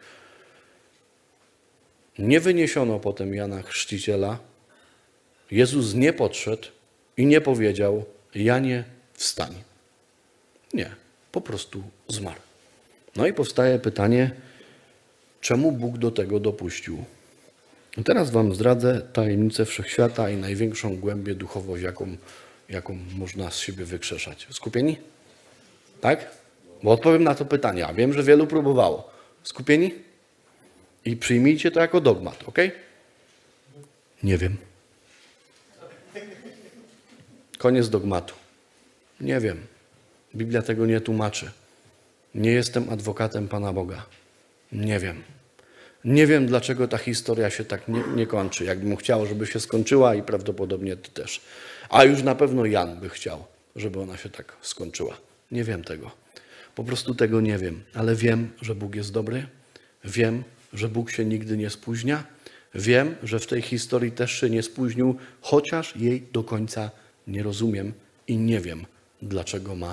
nie wyniesiono potem Jana Chrzciciela. Jezus nie podszedł i nie powiedział: Janie, wstań. Nie, po prostu zmarł. No i powstaje pytanie, czemu Bóg do tego dopuścił? Teraz wam zdradzę tajemnicę wszechświata i największą głębię duchowość, jaką można z siebie wykrzeszać. Skupieni? Tak? Bo odpowiem na to pytanie, a wiem, że wielu próbowało. Skupieni? I przyjmijcie to jako dogmat, ok? Nie wiem. Koniec dogmatu. Nie wiem. Biblia tego nie tłumaczy. Nie jestem adwokatem Pana Boga. Nie wiem. Nie wiem, dlaczego ta historia się tak nie kończy. Jakbym chciał, żeby się skończyła i prawdopodobnie ty też. A już na pewno Jan by chciał, żeby ona się tak skończyła. Nie wiem tego. Po prostu tego nie wiem. Ale wiem, że Bóg jest dobry. Wiem, że Bóg się nigdy nie spóźnia. Wiem, że w tej historii też się nie spóźnił, chociaż jej do końca nie rozumiem i nie wiem, dlaczego ma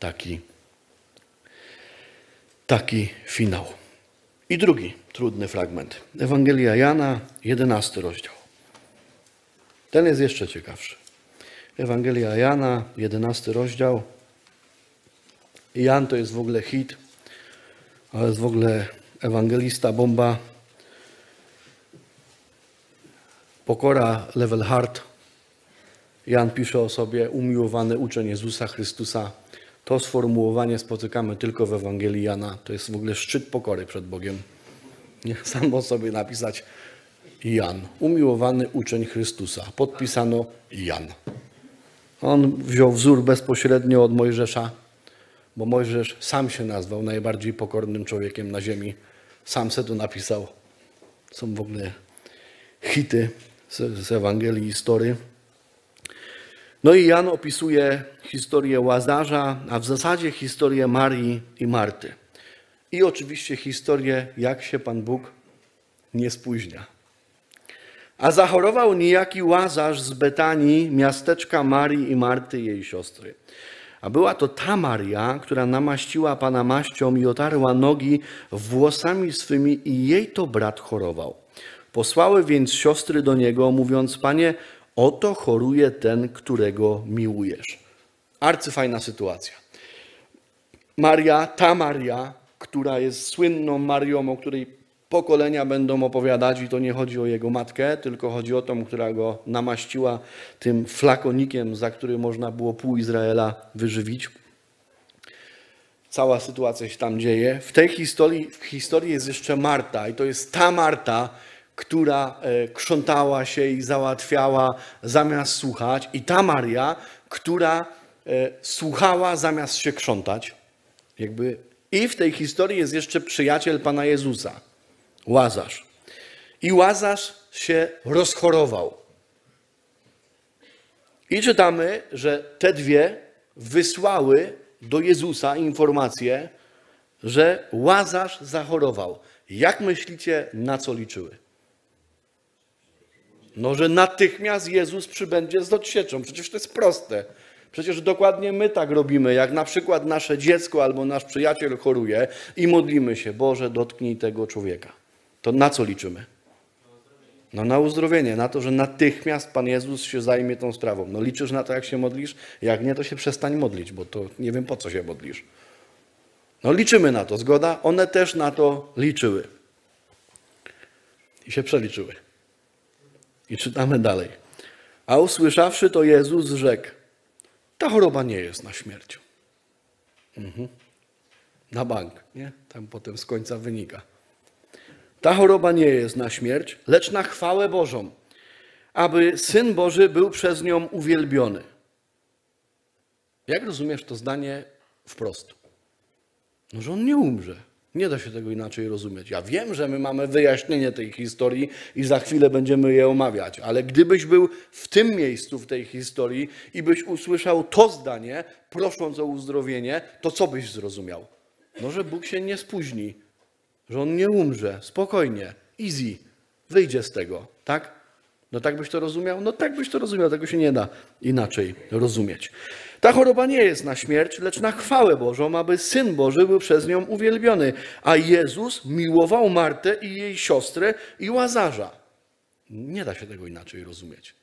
taki finał. I drugi trudny fragment. Ewangelia Jana, 11 rozdział. Ten jest jeszcze ciekawszy. Ewangelia Jana, 11 rozdział. Jan to jest w ogóle hit, ale jest w ogóle ewangelista, bomba. Pokora, level hard. Jan pisze o sobie: umiłowany uczeń Jezusa Chrystusa. To sformułowanie spotykamy tylko w Ewangelii Jana. To jest w ogóle szczyt pokory przed Bogiem. Nie samo sobie napisać Jan. Umiłowany uczeń Chrystusa. Podpisano Jan. On wziął wzór bezpośrednio od Mojżesza, bo Mojżesz sam się nazwał najbardziej pokornym człowiekiem na ziemi. Sam se to napisał. Są w ogóle hity z Ewangelii i Story. No i Jan opisuje historię Łazarza, a w zasadzie historię Marii i Marty. I oczywiście historię, jak się Pan Bóg nie spóźnia. A zachorował niejaki Łazarz z Betanii, miasteczka Marii i Marty, jej siostry. A była to ta Maria, która namaściła Pana maścią i otarła nogi włosami swymi i jej to brat chorował. Posłały więc siostry do niego, mówiąc: Panie, oto choruje ten, którego miłujesz. Arcyfajna sytuacja. Maria, ta Maria, która jest słynną Marią, o której pokolenia będą opowiadać, i to nie chodzi o jego matkę, tylko chodzi o tą, która go namaściła tym flakonikiem, za który można było pół Izraela wyżywić. Cała sytuacja się tam dzieje. W tej historii jest jeszcze Marta i to jest ta Marta, która krzątała się i załatwiała zamiast słuchać, i ta Maria, która słuchała zamiast się krzątać. I w tej historii jest jeszcze przyjaciel Pana Jezusa, Łazarz. I Łazarz się rozchorował. I czytamy, że te dwie wysłały do Jezusa informację, że Łazarz zachorował. Jak myślicie, na co liczyły? No, że natychmiast Jezus przybędzie z odsieczą. Przecież to jest proste. Przecież dokładnie my tak robimy, jak na przykład nasze dziecko albo nasz przyjaciel choruje i modlimy się: Boże, dotknij tego człowieka. To na co liczymy? No na uzdrowienie, na to, że natychmiast Pan Jezus się zajmie tą sprawą. No liczysz na to, jak się modlisz? Jak nie, to się przestań modlić, bo to nie wiem, po co się modlisz. No liczymy na to, zgoda? One też na to liczyły. I się przeliczyły. I czytamy dalej. A usłyszawszy to, Jezus rzekł: ta choroba nie jest na śmierć. Na bank, nie? Tam potem z końca wynika. Ta choroba nie jest na śmierć, lecz na chwałę Bożą, aby Syn Boży był przez nią uwielbiony. Jak rozumiesz to zdanie wprost? No, że on nie umrze. Nie da się tego inaczej rozumieć. Ja wiem, że my mamy wyjaśnienie tej historii i za chwilę będziemy je omawiać, ale gdybyś był w tym miejscu, w tej historii i byś usłyszał to zdanie, prosząc o uzdrowienie, to co byś zrozumiał? No, że Bóg się nie spóźni, że On nie umrze, spokojnie, easy, wyjdzie z tego, tak? No tak byś to rozumiał? No tak byś to rozumiał, tego się nie da inaczej rozumieć. Ta choroba nie jest na śmierć, lecz na chwałę Bożą, aby Syn Boży był przez nią uwielbiony. A Jezus miłował Martę i jej siostrę i Łazarza. Nie da się tego inaczej rozumieć.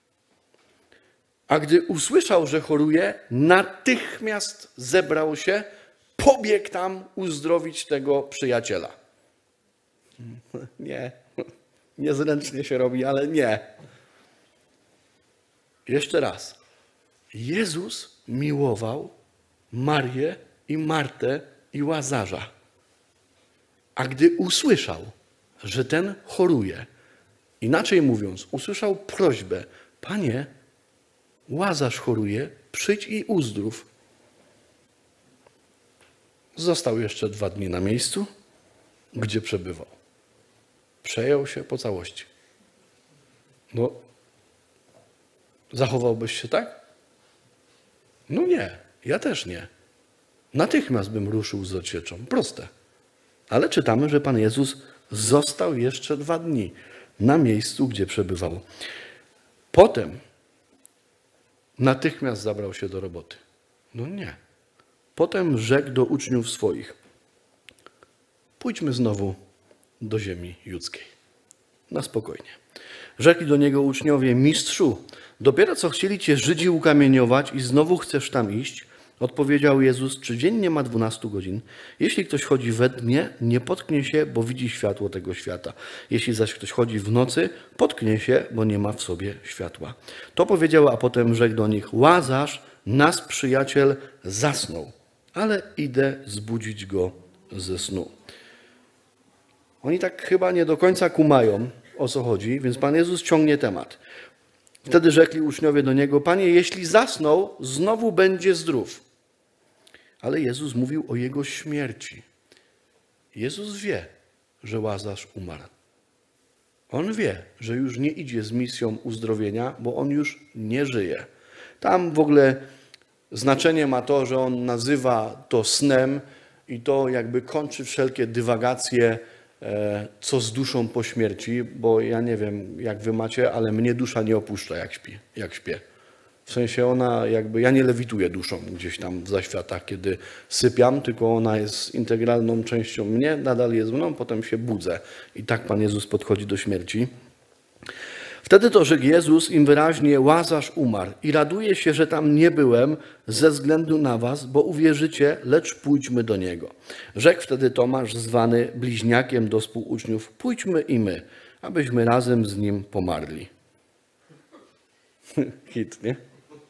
A gdy usłyszał, że choruje, natychmiast zebrał się, pobiegł tam uzdrowić tego przyjaciela. Nie, niezręcznie się robi, ale nie. Jeszcze raz. Jezus miłował Marię i Martę i Łazarza. A gdy usłyszał, że ten choruje, inaczej mówiąc, usłyszał prośbę: Panie, Łazarz choruje, przyjdź i uzdrów. Został jeszcze 2 dni na miejscu, gdzie przebywał. Przejął się po całości. No, zachowałbyś się tak? No nie, ja też nie. Natychmiast bym ruszył z odsieczą. Proste. Ale czytamy, że Pan Jezus został jeszcze 2 dni na miejscu, gdzie przebywał. Potem natychmiast zabrał się do roboty. No nie. Potem rzekł do uczniów swoich: pójdźmy znowu do ziemi judzkiej. Na spokojnie. Rzekli do niego uczniowie: Mistrzu, dopiero co chcieli cię Żydzi ukamieniować i znowu chcesz tam iść? Odpowiedział Jezus: czy dzień nie ma 12 godzin? Jeśli ktoś chodzi we dnie, nie potknie się, bo widzi światło tego świata. Jeśli zaś ktoś chodzi w nocy, potknie się, bo nie ma w sobie światła. To powiedział, a potem rzekł do nich: Łazarz, nasz przyjaciel, zasnął, ale idę zbudzić go ze snu. Oni tak chyba nie do końca kumają, o co chodzi, więc Pan Jezus ciągnie temat. Wtedy rzekli uczniowie do Niego: Panie, jeśli zasnął, znowu będzie zdrów. Ale Jezus mówił o Jego śmierci. Jezus wie, że Łazarz umarł. On wie, że już nie idzie z misją uzdrowienia, bo on już nie żyje. Tam w ogóle znaczenie ma to, że on nazywa to snem i to jakby kończy wszelkie dywagacje, co z duszą po śmierci, bo ja nie wiem, jak wy macie, ale mnie dusza nie opuszcza, jak śpię. W sensie ona jakby, ja nie lewituję duszą gdzieś tam w zaświatach, kiedy sypiam, tylko ona jest integralną częścią mnie, nadal jest mną, potem się budzę. I tak Pan Jezus podchodzi do śmierci. Wtedy to rzekł Jezus im wyraźnie: Łazarz umarł i raduję się, że tam nie byłem ze względu na was, bo uwierzycie, lecz pójdźmy do niego. Rzekł wtedy Tomasz, zwany bliźniakiem do współuczniów: pójdźmy i my, abyśmy razem z nim pomarli. Hit, nie?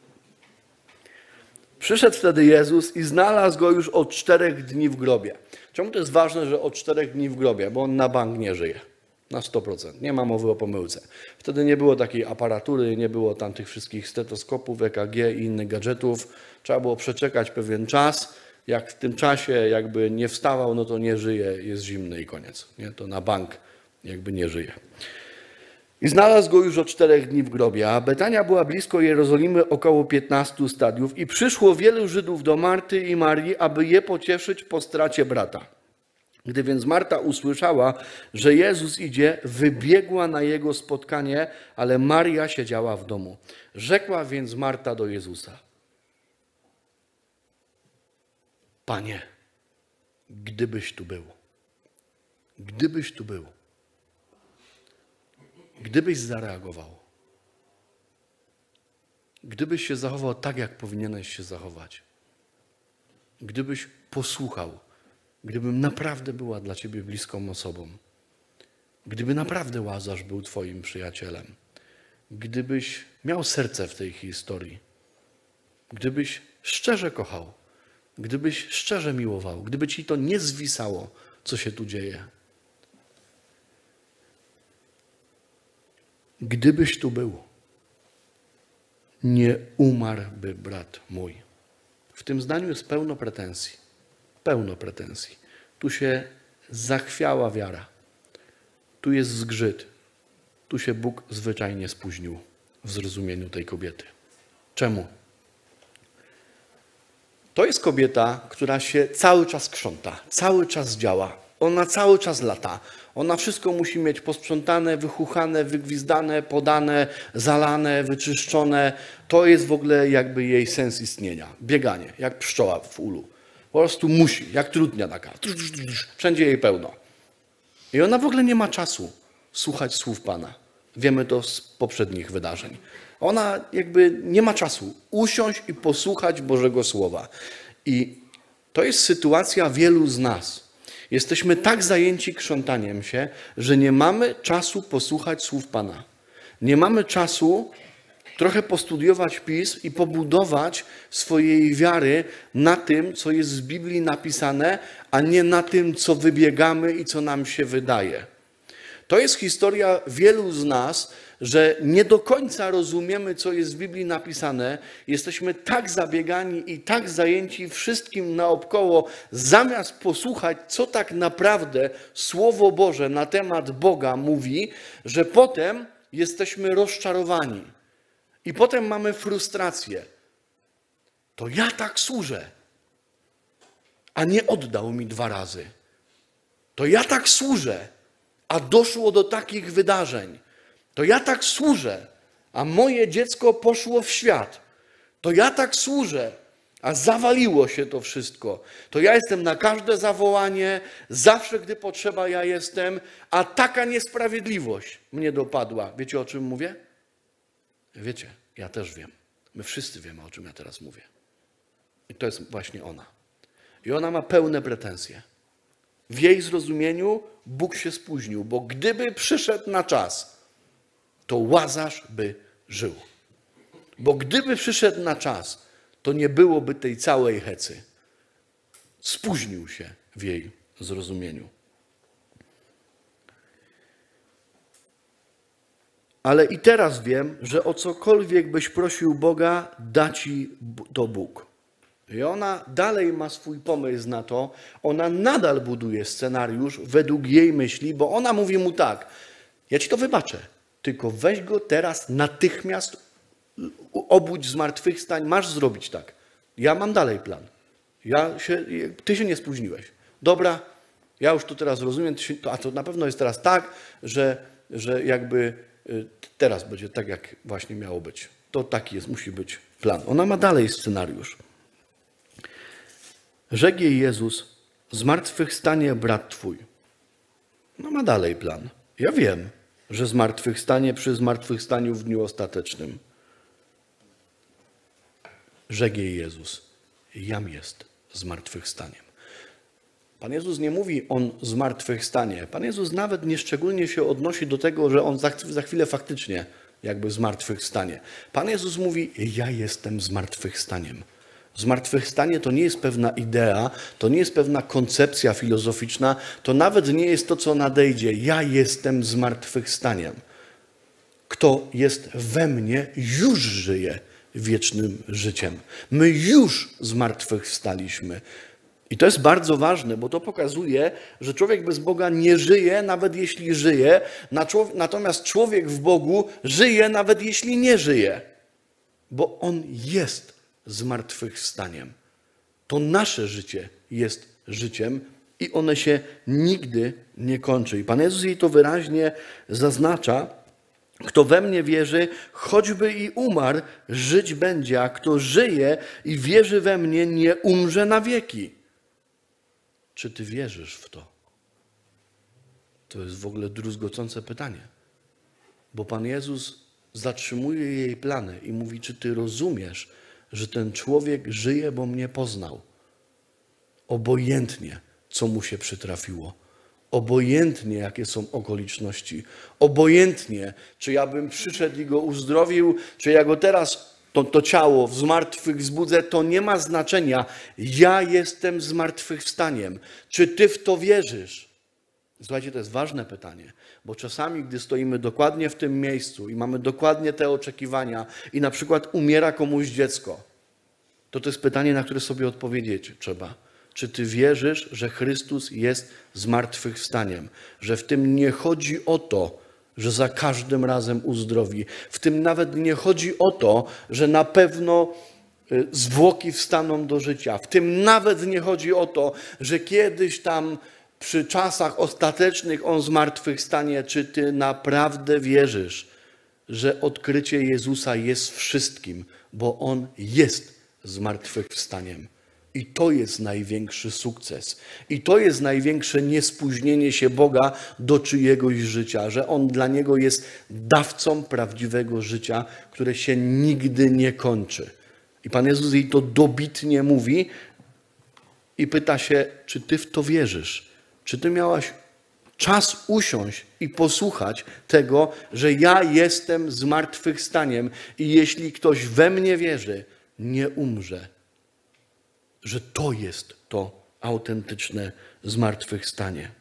Przyszedł wtedy Jezus i znalazł go już od 4 dni w grobie. Czemu to jest ważne, że od 4 dni w grobie? Bo on na bank nie żyje. Na 100%. Nie ma mowy o pomyłce. Wtedy nie było takiej aparatury, nie było tam tych wszystkich stetoskopów, EKG i innych gadżetów. Trzeba było przeczekać pewien czas. Jak w tym czasie jakby nie wstawał, no to nie żyje, jest zimny i koniec. Nie? To na bank jakby nie żyje. I znalazł go już od 4 dni w grobie, a Betania była blisko Jerozolimy, około 15 stadiów, i przyszło wielu Żydów do Marty i Marii, aby je pocieszyć po stracie brata. Gdy więc Marta usłyszała, że Jezus idzie, wybiegła na jego spotkanie, ale Maria siedziała w domu. Rzekła więc Marta do Jezusa: Panie, gdybyś tu był. Gdybyś tu był. Gdybyś zareagował, gdybyś się zachował tak, jak powinieneś się zachować, gdybyś posłuchał, gdybym naprawdę była dla ciebie bliską osobą, gdyby naprawdę Łazarz był twoim przyjacielem, gdybyś miał serce w tej historii, gdybyś szczerze kochał, gdybyś szczerze miłował, gdyby ci to nie zwisało, co się tu dzieje. Gdybyś tu był, nie umarłby brat mój. W tym zdaniu jest pełno pretensji. Pełno pretensji. Tu się zachwiała wiara. Tu jest zgrzyt. Tu się Bóg zwyczajnie spóźnił w zrozumieniu tej kobiety. Czemu? To jest kobieta, która się cały czas krząta, cały czas działa. Ona cały czas lata. Ona wszystko musi mieć posprzątane, wychuchane, wygwizdane, podane, zalane, wyczyszczone. To jest w ogóle jakby jej sens istnienia. Bieganie, jak pszczoła w ulu. Po prostu musi, jak trutnia taka. Wszędzie jej pełno. I ona w ogóle nie ma czasu słuchać słów Pana. Wiemy to z poprzednich wydarzeń. Ona jakby nie ma czasu usiąść i posłuchać Bożego Słowa. I to jest sytuacja wielu z nas. Jesteśmy tak zajęci krzątaniem się, że nie mamy czasu posłuchać słów Pana. Nie mamy czasu trochę postudiować Pism i pobudować swojej wiary na tym, co jest w Biblii napisane, a nie na tym, co wybiegamy i co nam się wydaje. To jest historia wielu z nas, że nie do końca rozumiemy, co jest w Biblii napisane. Jesteśmy tak zabiegani i tak zajęci wszystkim naokoło, zamiast posłuchać, co tak naprawdę Słowo Boże na temat Boga mówi, że potem jesteśmy rozczarowani. I potem mamy frustrację. To ja tak służę, a nie oddał mi 2 razy. To ja tak służę, a doszło do takich wydarzeń. To ja tak służę, a moje dziecko poszło w świat. To ja tak służę, a zawaliło się to wszystko. To ja jestem na każde zawołanie, zawsze gdy potrzeba ja jestem, a taka niesprawiedliwość mnie dopadła. Wiecie, o czym mówię? Wiecie, ja też wiem. My wszyscy wiemy, o czym ja teraz mówię. I to jest właśnie ona. I ona ma pełne pretensje. W jej zrozumieniu Bóg się spóźnił, bo gdyby przyszedł na czas, to Łazarz by żył. Bo gdyby przyszedł na czas, to nie byłoby tej całej hecy. Spóźnił się w jej zrozumieniu. Ale i teraz wiem, że o cokolwiek byś prosił Boga, da ci to Bóg. I ona dalej ma swój pomysł na to. Ona nadal buduje scenariusz według jej myśli, bo ona mówi mu tak: ja ci to wybaczę, tylko weź go teraz natychmiast, obudź zmartwychwstań, masz zrobić tak. Ja mam dalej plan. Ty się nie spóźniłeś. Dobra, ja już to teraz rozumiem, a to na pewno jest teraz tak, że jakby teraz będzie tak, jak właśnie miało być. To taki jest, musi być plan. Ona ma dalej scenariusz. Rzekł jej Jezus: zmartwychwstanie brat twój. No ma dalej plan. Ja wiem, że zmartwychwstanie przy zmartwychwstaniu w dniu ostatecznym. Rzekł jej Jezus: jam jest zmartwychwstaniem. Pan Jezus nie mówi on zmartwychwstanie. Pan Jezus nawet nieszczególnie się odnosi do tego, że on za chwilę faktycznie jakby zmartwychwstanie. Pan Jezus mówi: ja jestem zmartwychwstaniem. Zmartwychwstanie to nie jest pewna idea, to nie jest pewna koncepcja filozoficzna, to nawet nie jest to, co nadejdzie. Ja jestem zmartwychwstaniem. Kto jest we mnie, już żyje wiecznym życiem. My już zmartwychwstaliśmy. I to jest bardzo ważne, bo to pokazuje, że człowiek bez Boga nie żyje, nawet jeśli żyje, natomiast człowiek w Bogu żyje, nawet jeśli nie żyje, bo On jest zmartwychwstaniem. To nasze życie jest życiem i one się nigdy nie kończy. I Pan Jezus jej to wyraźnie zaznacza: kto we mnie wierzy, choćby i umarł, żyć będzie, a kto żyje i wierzy we mnie, nie umrze na wieki. Czy ty wierzysz w to? To jest w ogóle druzgocące pytanie. Bo Pan Jezus zatrzymuje jej plany i mówi, czy ty rozumiesz, że ten człowiek żyje, bo mnie poznał. Obojętnie, co mu się przytrafiło. Obojętnie, jakie są okoliczności. Obojętnie, czy ja bym przyszedł i go uzdrowił, czy ja go teraz, to ciało w zmartwychwzbudzę, to nie ma znaczenia. Ja jestem zmartwychwstaniem. Czy ty w to wierzysz? Słuchajcie, to jest ważne pytanie, bo czasami, gdy stoimy dokładnie w tym miejscu i mamy dokładnie te oczekiwania i na przykład umiera komuś dziecko, to jest pytanie, na które sobie odpowiedzieć trzeba. Czy ty wierzysz, że Chrystus jest zmartwychwstaniem? Że w tym nie chodzi o to, że za każdym razem uzdrowi. W tym nawet nie chodzi o to, że na pewno zwłoki wstaną do życia. W tym nawet nie chodzi o to, że kiedyś tam przy czasach ostatecznych on zmartwychwstanie. Czy ty naprawdę wierzysz, że odkrycie Jezusa jest wszystkim, bo on jest zmartwychwstaniem? I to jest największy sukces. I to jest największe niespóźnienie się Boga do czyjegoś życia, że On dla niego jest dawcą prawdziwego życia, które się nigdy nie kończy. I Pan Jezus jej to dobitnie mówi i pyta się, czy ty w to wierzysz? Czy ty miałaś czas usiąść i posłuchać tego, że ja jestem zmartwychwstaniem i jeśli ktoś we mnie wierzy, nie umrze. Że to jest to autentyczne zmartwychwstanie.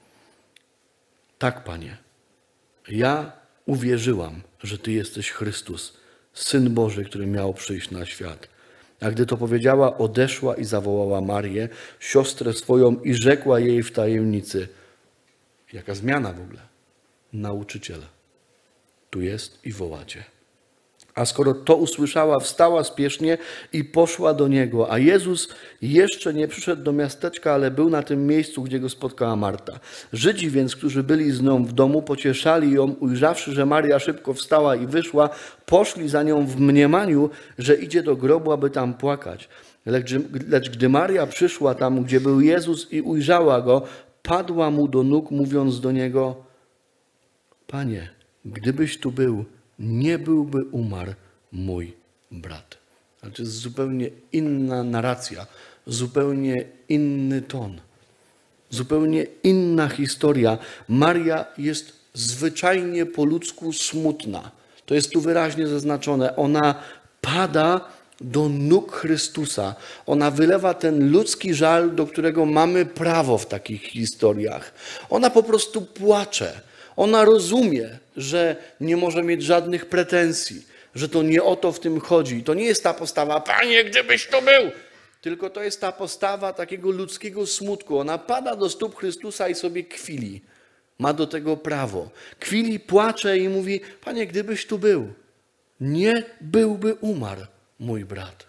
Tak, Panie, ja uwierzyłam, że Ty jesteś Chrystus, Syn Boży, który miał przyjść na świat. A gdy to powiedziała, odeszła i zawołała Marię, siostrę swoją, i rzekła jej w tajemnicy. Jaka zmiana w ogóle? Nauczyciel, tu jest i wołacie. A skoro to usłyszała, wstała spiesznie i poszła do niego. A Jezus jeszcze nie przyszedł do miasteczka, ale był na tym miejscu, gdzie go spotkała Marta. Żydzi więc, którzy byli z nią w domu, pocieszali ją, ujrzawszy, że Maria szybko wstała i wyszła, poszli za nią w mniemaniu, że idzie do grobu, aby tam płakać. Lecz gdy Maria przyszła tam, gdzie był Jezus i ujrzała go, padła mu do nóg, mówiąc do niego: Panie, gdybyś tu był, nie byłby umarł mój brat. Ale to jest zupełnie inna narracja, zupełnie inny ton, zupełnie inna historia. Maria jest zwyczajnie po ludzku smutna. To jest tu wyraźnie zaznaczone. Ona pada do nóg Chrystusa. Ona wylewa ten ludzki żal, do którego mamy prawo w takich historiach. Ona po prostu płacze. Ona rozumie, że nie może mieć żadnych pretensji, że to nie o to w tym chodzi. To nie jest ta postawa, Panie, gdybyś to był, tylko to jest ta postawa takiego ludzkiego smutku. Ona pada do stóp Chrystusa i sobie kwili. Ma do tego prawo. Kwili, płacze i mówi, Panie, gdybyś tu był, nie byłby umarł mój brat.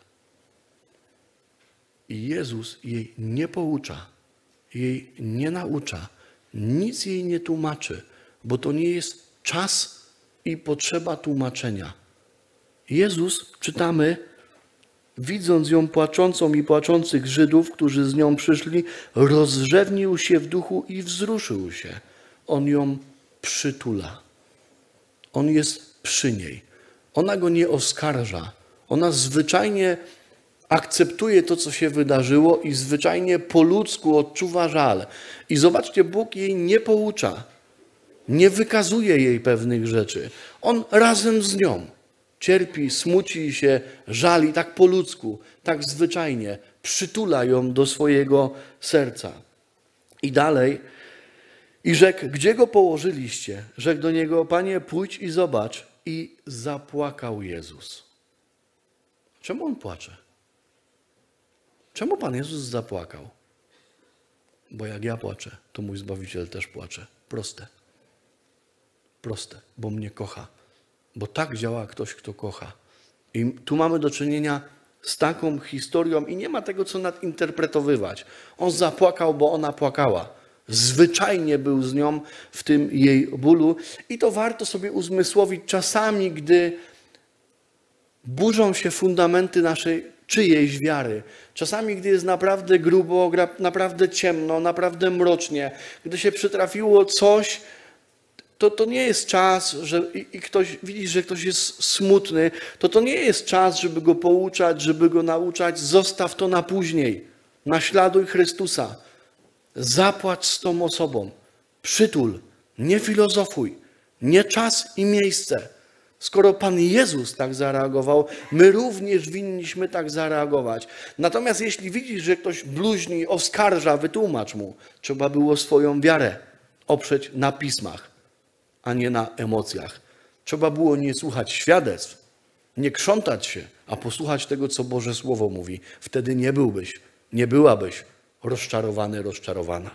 I Jezus jej nie poucza, jej nie naucza, nic jej nie tłumaczy, bo to nie jest czas i potrzeba tłumaczenia. Jezus, czytamy, widząc ją płaczącą i płaczących Żydów, którzy z nią przyszli, rozrzewnił się w duchu i wzruszył się. On ją przytula. On jest przy niej. Ona go nie oskarża. Ona zwyczajnie akceptuje to, co się wydarzyło i zwyczajnie po ludzku odczuwa żal. I zobaczcie, Bóg jej nie poucza. Nie wykazuje jej pewnych rzeczy. On razem z nią cierpi, smuci się, żali tak po ludzku, tak zwyczajnie. Przytula ją do swojego serca. I dalej. I rzekł, gdzie go położyliście? Rzekł do niego, Panie, pójdź i zobacz. I zapłakał Jezus. Czemu on płacze? Czemu Pan Jezus zapłakał? Bo jak ja płaczę, to mój Zbawiciel też płacze. Proste. Proste, bo mnie kocha. Bo tak działa ktoś, kto kocha. I tu mamy do czynienia z taką historią i nie ma tego, co nadinterpretowywać. On zapłakał, bo ona płakała. Zwyczajnie był z nią w tym jej bólu. I to warto sobie uzmysłowić czasami, gdy burzą się fundamenty naszej czyjejś wiary. Czasami, gdy jest naprawdę grubo, naprawdę ciemno, naprawdę mrocznie, gdy się przytrafiło coś, To nie jest czas, że i ktoś widzi, że ktoś jest smutny, to nie jest czas, żeby go pouczać, żeby go nauczać. Zostaw to na później. Naśladuj Chrystusa. Zapłać z tą osobą. Przytul. Nie filozofuj. Nie czas i miejsce. Skoro Pan Jezus tak zareagował, my również winniśmy tak zareagować. Natomiast jeśli widzisz, że ktoś bluźni, oskarża, wytłumacz mu. Trzeba było swoją wiarę oprzeć na pismach, a nie na emocjach. Trzeba było nie słuchać świadectw, nie krzątać się, a posłuchać tego, co Boże Słowo mówi. Wtedy nie byłabyś rozczarowany, rozczarowana.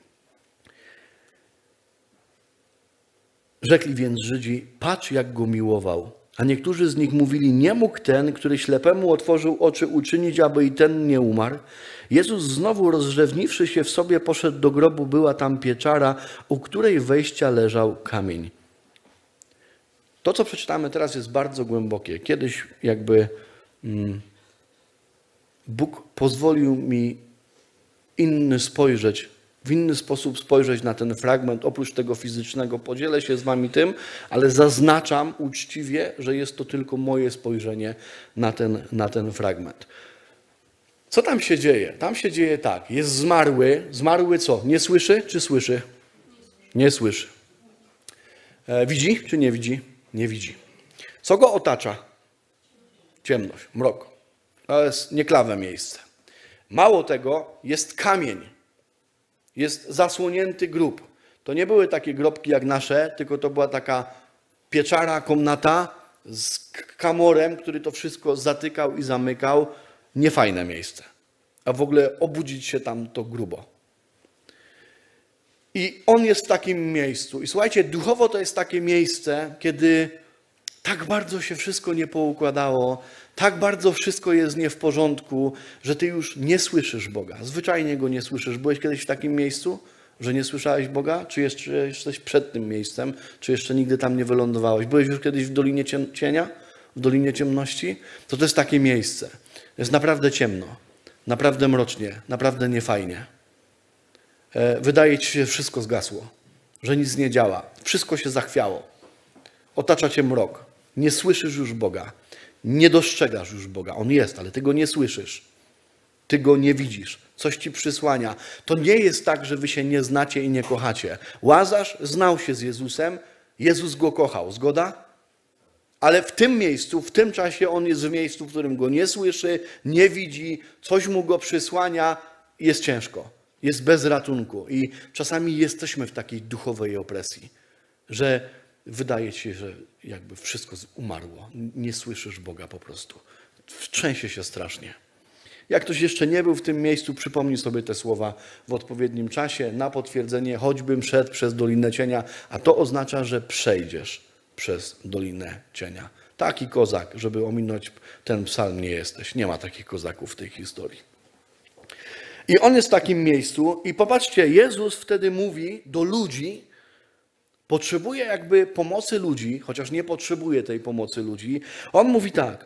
Rzekli więc Żydzi, patrz jak go miłował. A niektórzy z nich mówili, nie mógł ten, który ślepemu otworzył oczy, uczynić, aby i ten nie umarł. Jezus znowu rozrzewniwszy się w sobie, poszedł do grobu, była tam pieczara, u której wejścia leżał kamień. To, co przeczytamy teraz, jest bardzo głębokie. Kiedyś Bóg pozwolił mi w inny sposób spojrzeć na ten fragment, oprócz tego fizycznego. Podzielę się z wami tym, ale zaznaczam uczciwie, że jest to tylko moje spojrzenie na ten fragment. Co tam się dzieje? Tam się dzieje tak, jest zmarły. Zmarły co? Nie słyszy czy słyszy? Nie słyszy. Widzi czy nie widzi? Nie widzi. Co go otacza? Ciemność, mrok. To jest nieklawe miejsce. Mało tego, jest kamień. Jest zasłonięty grób. To nie były takie grobki jak nasze, tylko to była taka pieczara, komnata z kamorem, który to wszystko zatykał i zamykał. Niefajne miejsce. A w ogóle obudzić się tam to grubo. I on jest w takim miejscu. I słuchajcie, duchowo to jest takie miejsce, kiedy tak bardzo się wszystko nie poukładało, tak bardzo wszystko jest nie w porządku, że ty już nie słyszysz Boga. Zwyczajnie Go nie słyszysz. Byłeś kiedyś w takim miejscu, że nie słyszałeś Boga? Czy jeszcze jesteś przed tym miejscem? Czy jeszcze nigdy tam nie wylądowałeś? Byłeś już kiedyś w Dolinie Cienia? W Dolinie Ciemności? To jest takie miejsce. Jest naprawdę ciemno, naprawdę mrocznie, naprawdę niefajnie. Wydaje ci się, że wszystko zgasło, że nic nie działa. Wszystko się zachwiało. Otacza cię mrok. Nie słyszysz już Boga. Nie dostrzegasz już Boga. On jest, ale ty Go nie słyszysz. Ty Go nie widzisz. Coś ci przysłania. To nie jest tak, że wy się nie znacie i nie kochacie. Łazarz znał się z Jezusem. Jezus go kochał. Zgoda? Ale w tym miejscu, w tym czasie on jest w miejscu, w którym Go nie słyszy, nie widzi, coś mu Go przysłania. Jest ciężko. Jest bez ratunku. I czasami jesteśmy w takiej duchowej opresji, że wydaje ci się, że jakby wszystko umarło. Nie słyszysz Boga po prostu. Trzęsie się strasznie. Jak ktoś jeszcze nie był w tym miejscu, przypomnij sobie te słowa w odpowiednim czasie. Na potwierdzenie, choćbym szedł przez Dolinę Cienia, a to oznacza, że przejdziesz przez Dolinę Cienia. Taki kozak, żeby ominąć ten psalm, nie jesteś. Nie ma takich kozaków w tej historii. I on jest w takim miejscu i popatrzcie, Jezus wtedy mówi do ludzi, potrzebuje jakby pomocy ludzi, chociaż nie potrzebuje tej pomocy ludzi. On mówi tak.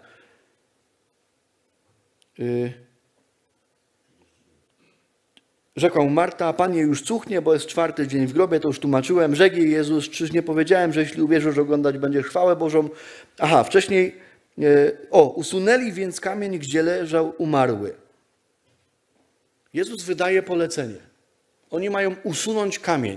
Rzekła mu Marta, Panie, już cuchnie, bo jest 4. dzień w grobie, to już tłumaczyłem. Rzekł jej Jezus, czyż nie powiedziałem, że jeśli uwierzysz, oglądać będziesz chwałę Bożą? Aha, wcześniej, usunęli więc kamień, gdzie leżał umarły. Jezus wydaje polecenie. Oni mają usunąć kamień.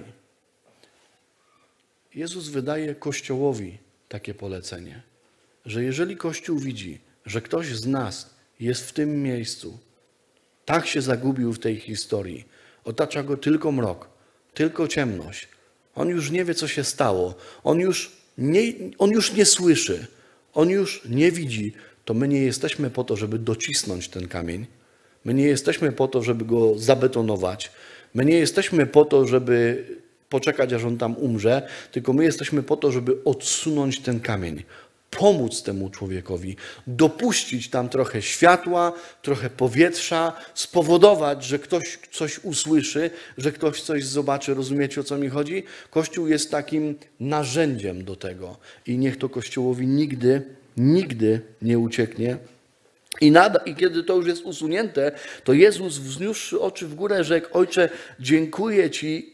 Jezus wydaje Kościołowi takie polecenie, że jeżeli Kościół widzi, że ktoś z nas jest w tym miejscu, tak się zagubił w tej historii, otacza go tylko mrok, tylko ciemność, on już nie wie, co się stało, on już nie słyszy, on już nie widzi, to my nie jesteśmy po to, żeby docisnąć ten kamień, my nie jesteśmy po to, żeby go zabetonować, my nie jesteśmy po to, żeby poczekać, aż on tam umrze, tylko my jesteśmy po to, żeby odsunąć ten kamień, pomóc temu człowiekowi, dopuścić tam trochę światła, trochę powietrza, spowodować, że ktoś coś usłyszy, że ktoś coś zobaczy. Rozumiecie, o co mi chodzi? Kościół jest takim narzędziem do tego i niech to Kościołowi nigdy nie ucieknie. I kiedy to już jest usunięte, to Jezus, wzniósłszy oczy w górę, rzekł: Ojcze, dziękuję Ci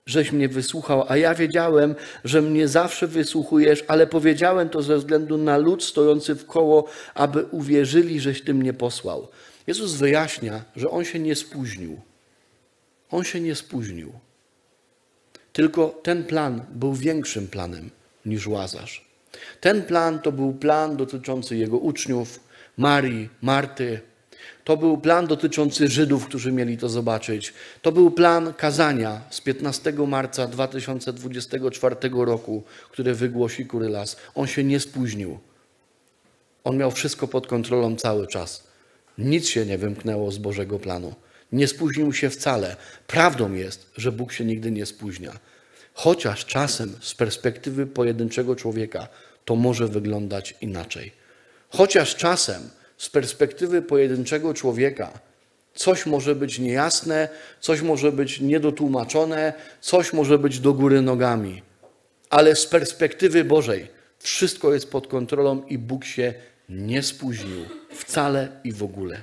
żeś mnie wysłuchał, a ja wiedziałem, że mnie zawsze wysłuchujesz, ale powiedziałem to ze względu na lud stojący wkoło, aby uwierzyli, żeś Ty mnie posłał. Jezus wyjaśnia, że On się nie spóźnił. On się nie spóźnił. Tylko ten plan był większym planem niż Łazarz. Ten plan to był plan dotyczący Jego uczniów, Marii, Marty. To był plan dotyczący Żydów, którzy mieli to zobaczyć. To był plan kazania z 15 marca 2024 roku, które wygłosi Kurylas. On się nie spóźnił. On miał wszystko pod kontrolą cały czas. Nic się nie wymknęło z Bożego planu. Nie spóźnił się wcale. Prawdą jest, że Bóg się nigdy nie spóźnia. Chociaż czasem z perspektywy pojedynczego człowieka to może wyglądać inaczej. Chociaż czasem z perspektywy pojedynczego człowieka coś może być niejasne, coś może być niedotłumaczone, coś może być do góry nogami. Ale z perspektywy Bożej wszystko jest pod kontrolą i Bóg się nie spóźnił wcale i w ogóle.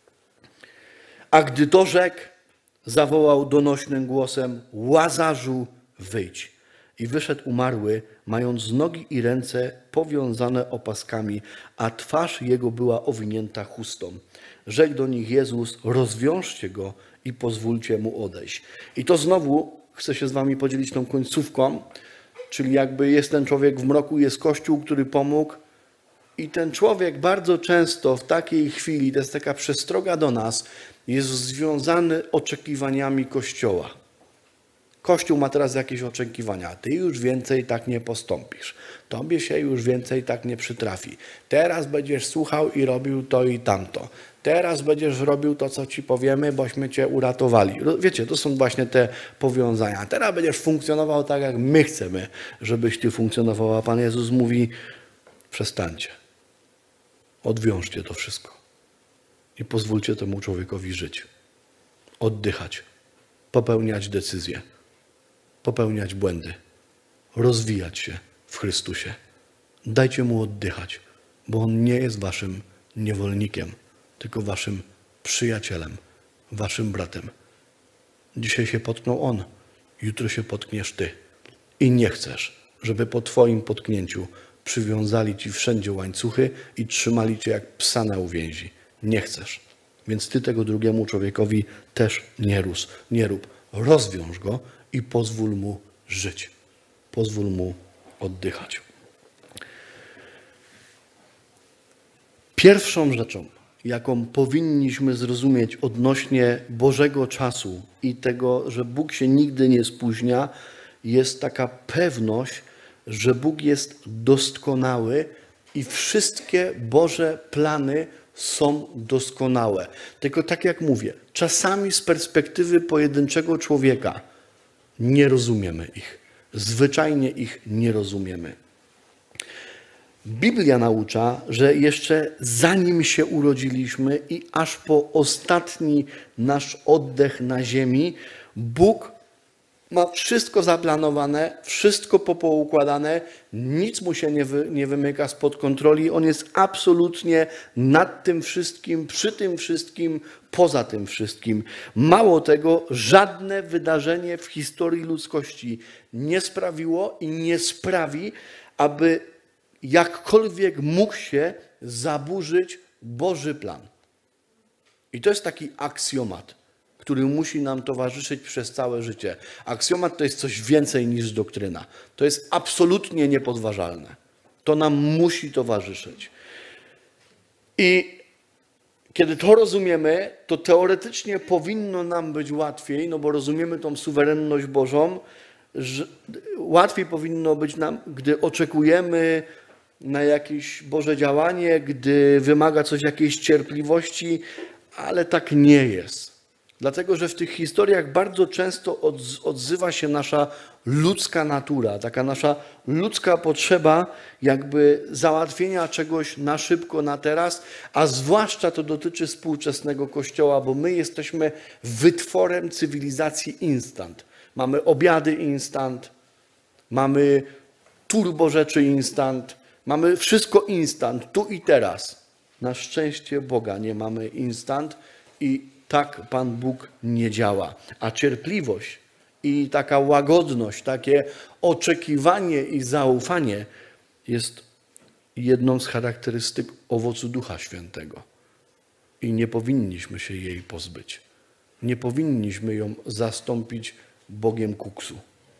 A gdy dorzekł, zawołał donośnym głosem: Łazarzu, wyjdź. I wyszedł umarły, mając nogi i ręce powiązane opaskami, a twarz jego była owinięta chustą. Rzekł do nich Jezus: rozwiążcie go i pozwólcie mu odejść. I to znowu chcę się z wami podzielić tą końcówką, czyli jakby jest ten człowiek w mroku, jest Kościół, który pomógł. I ten człowiek bardzo często w takiej chwili, to jest taka przestroga do nas, jest związany oczekiwaniami Kościoła. Kościół ma teraz jakieś oczekiwania. Ty już więcej tak nie postąpisz. Tobie się już więcej tak nie przytrafi. Teraz będziesz słuchał i robił to i tamto. Teraz będziesz robił to, co ci powiemy, bośmy cię uratowali. Wiecie, to są właśnie te powiązania. Teraz będziesz funkcjonował tak, jak my chcemy, żebyś ty funkcjonował. A Pan Jezus mówi: przestańcie. Odwiążcie to wszystko. I pozwólcie temu człowiekowi żyć. Oddychać. Popełniać decyzje. Popełniać błędy. Rozwijać się w Chrystusie. Dajcie mu oddychać, bo on nie jest waszym niewolnikiem, tylko waszym przyjacielem, waszym bratem. Dzisiaj się potknął on, jutro się potkniesz ty. I nie chcesz, żeby po twoim potknięciu przywiązali ci wszędzie łańcuchy i trzymali cię jak psa na uwięzi. Nie chcesz. Więc ty tego drugiemu człowiekowi też nie rób. Rozwiąż go i pozwól mu żyć. Pozwól mu oddychać. Pierwszą rzeczą, jaką powinniśmy zrozumieć odnośnie Bożego czasu i tego, że Bóg się nigdy nie spóźnia, jest taka pewność, że Bóg jest doskonały i wszystkie Boże plany są doskonałe. Tylko tak jak mówię, czasami z perspektywy pojedynczego człowieka nie rozumiemy ich. Zwyczajnie ich nie rozumiemy. Biblia naucza, że jeszcze zanim się urodziliśmy i aż po ostatni nasz oddech na ziemi, Bóg ma wszystko zaplanowane, wszystko poukładane, nic mu się nie wymyka spod kontroli. On jest absolutnie nad tym wszystkim, przy tym wszystkim, poza tym wszystkim. Mało tego, żadne wydarzenie w historii ludzkości nie sprawiło i nie sprawi, aby jakkolwiek mógł się zaburzyć Boży plan. I to jest taki aksjomat, który musi nam towarzyszyć przez całe życie. Aksjomat to jest coś więcej niż doktryna. To jest absolutnie niepodważalne. To nam musi towarzyszyć. I kiedy to rozumiemy, to teoretycznie powinno nam być łatwiej, no bo rozumiemy tą suwerenność Bożą, że łatwiej powinno być nam, gdy oczekujemy na jakieś Boże działanie, gdy wymaga coś jakiejś cierpliwości, ale tak nie jest. Dlatego, że w tych historiach bardzo często odzywa się nasza ludzka natura, taka nasza ludzka potrzeba jakby załatwienia czegoś na szybko, na teraz, a zwłaszcza to dotyczy współczesnego Kościoła, bo my jesteśmy wytworem cywilizacji instant. Mamy obiady instant, mamy turbo rzeczy instant, mamy wszystko instant, tu i teraz. Na szczęście Boga nie mamy instant i tak Pan Bóg nie działa. A cierpliwość i taka łagodność, takie oczekiwanie i zaufanie jest jedną z charakterystyk owocu Ducha Świętego. I nie powinniśmy się jej pozbyć. Nie powinniśmy ją zastąpić Bogiem kuksu.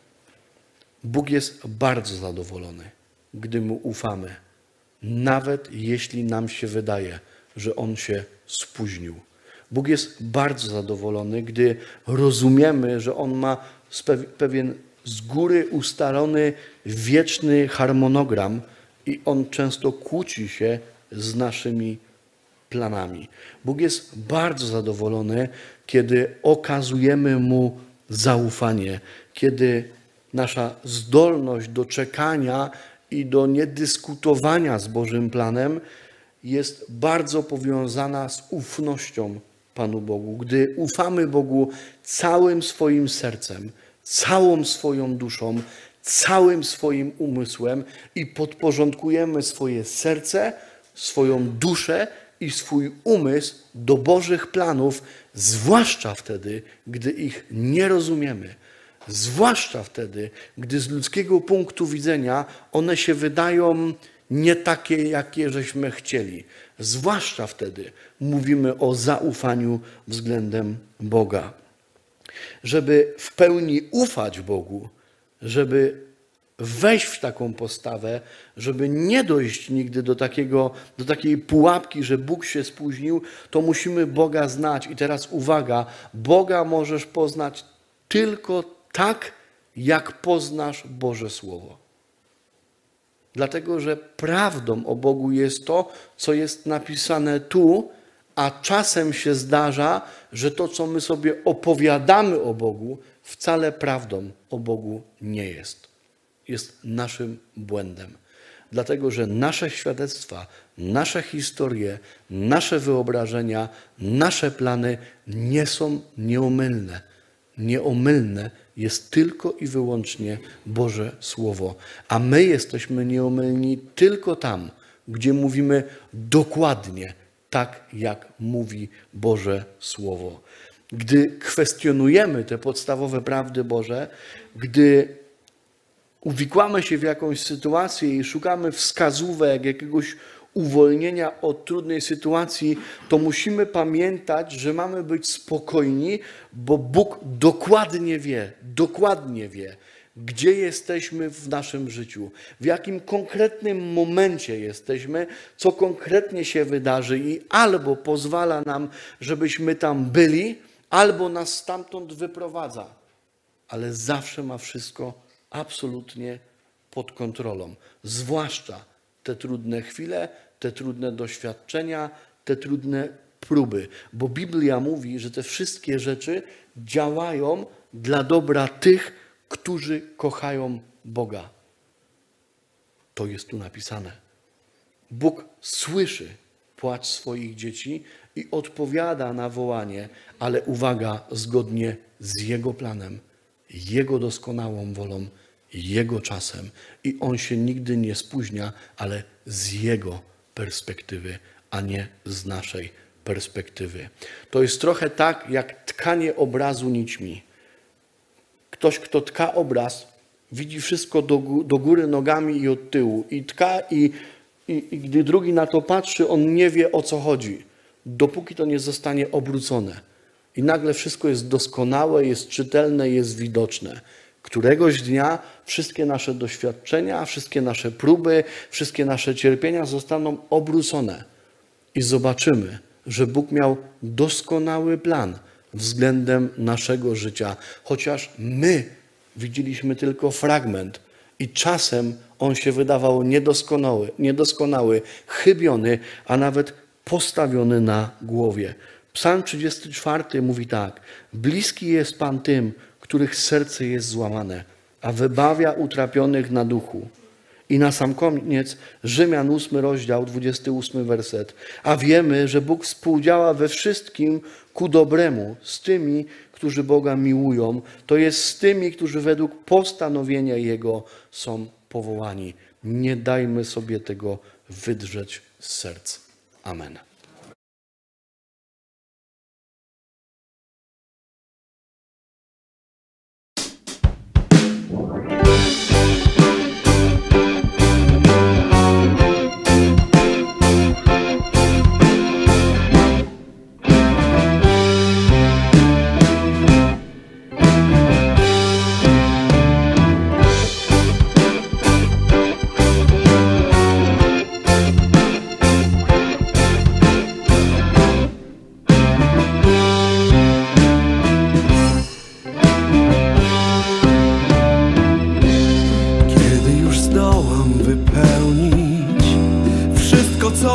Bóg jest bardzo zadowolony, gdy Mu ufamy, nawet jeśli nam się wydaje, że On się spóźnił. Bóg jest bardzo zadowolony, gdy rozumiemy, że On ma pewien z góry ustalony, wieczny harmonogram i On często kłóci się z naszymi planami. Bóg jest bardzo zadowolony, kiedy okazujemy Mu zaufanie, kiedy nasza zdolność do czekania i do niedyskutowania z Bożym planem jest bardzo powiązana z ufnością Panu Bogu. Gdy ufamy Bogu całym swoim sercem, całą swoją duszą, całym swoim umysłem i podporządkujemy swoje serce, swoją duszę i swój umysł do Bożych planów, zwłaszcza wtedy, gdy ich nie rozumiemy. Zwłaszcza wtedy, gdy z ludzkiego punktu widzenia one się wydają nie takie, jakie żeśmy chcieli. Zwłaszcza wtedy mówimy o zaufaniu względem Boga. Żeby w pełni ufać Bogu, żeby wejść w taką postawę, żeby nie dojść nigdy do takiej pułapki, że Bóg się spóźnił, to musimy Boga znać. I teraz uwaga, Boga możesz poznać tylko tak, jak poznasz Boże Słowo. Dlatego, że prawdą o Bogu jest to, co jest napisane tu, a czasem się zdarza, że to, co my sobie opowiadamy o Bogu, wcale prawdą o Bogu nie jest. Jest naszym błędem. Dlatego, że nasze świadectwa, nasze historie, nasze wyobrażenia, nasze plany nie są nieomylne. Nieomylne jest tylko i wyłącznie Boże Słowo. A my jesteśmy nieomylni tylko tam, gdzie mówimy dokładnie tak, jak mówi Boże Słowo. Gdy kwestionujemy te podstawowe prawdy Boże, gdy uwikłamy się w jakąś sytuację i szukamy wskazówek, jakiegoś uwolnienia od trudnej sytuacji, to musimy pamiętać, że mamy być spokojni, bo Bóg dokładnie wie, gdzie jesteśmy w naszym życiu, w jakim konkretnym momencie jesteśmy, co konkretnie się wydarzy i albo pozwala nam, żebyśmy tam byli, albo nas stamtąd wyprowadza. Ale zawsze ma wszystko absolutnie pod kontrolą. Zwłaszcza te trudne chwile, te trudne doświadczenia, te trudne próby. Bo Biblia mówi, że te wszystkie rzeczy działają dla dobra tych, którzy kochają Boga. To jest tu napisane. Bóg słyszy płacz swoich dzieci i odpowiada na wołanie, ale uwaga, zgodnie z Jego planem, Jego doskonałą wolą, Jego czasem. I On się nigdy nie spóźnia, ale z Jego perspektywy, a nie z naszej perspektywy. To jest trochę tak, jak tkanie obrazu nićmi. Ktoś, kto tka obraz, widzi wszystko do góry nogami i od tyłu. I tka i gdy drugi na to patrzy, on nie wie, o co chodzi, dopóki to nie zostanie obrócone. I nagle wszystko jest doskonałe, jest czytelne, jest widoczne. Któregoś dnia wszystkie nasze doświadczenia, wszystkie nasze próby, wszystkie nasze cierpienia zostaną obrócone. I zobaczymy, że Bóg miał doskonały plan względem naszego życia. Chociaż my widzieliśmy tylko fragment i czasem on się wydawał niedoskonały, chybiony, a nawet postawiony na głowie. Psalm 34 mówi tak: bliski jest Pan tym, których serce jest złamane, a wybawia utrapionych na duchu. I na sam koniec Rzymian 8 rozdział, 28 werset. A wiemy, że Bóg współdziała we wszystkim ku dobremu z tymi, którzy Boga miłują, to jest z tymi, którzy według postanowienia Jego są powołani. Nie dajmy sobie tego wydrzeć z serc. Amen.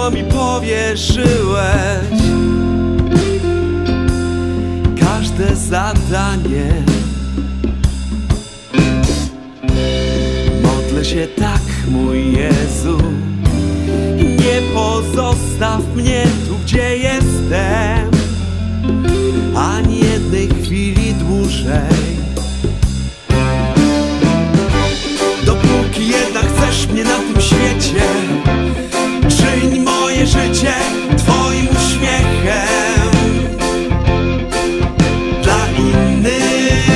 co mi powierzyłeś, każde zadanie. Modlę się tak, mój Jezu, nie pozostaw mnie tu, gdzie jestem, ani jednej chwili dłużej. Dopóki jednak chcesz mnie na tym świecie, czyń moje życie Twoim uśmiechem dla innych.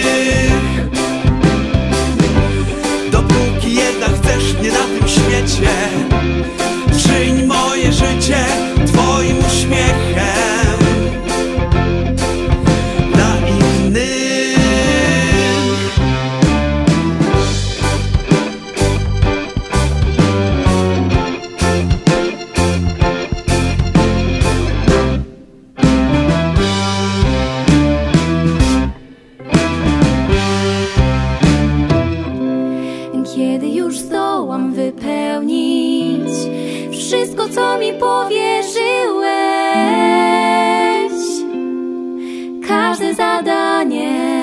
Dopóki jednak chcesz mnie na tym świecie, czyń moje życie Twoim uśmiechem dla innych. Kiedy już zdołam wypełnić wszystko, co mi powierzyłeś, każde zadanie,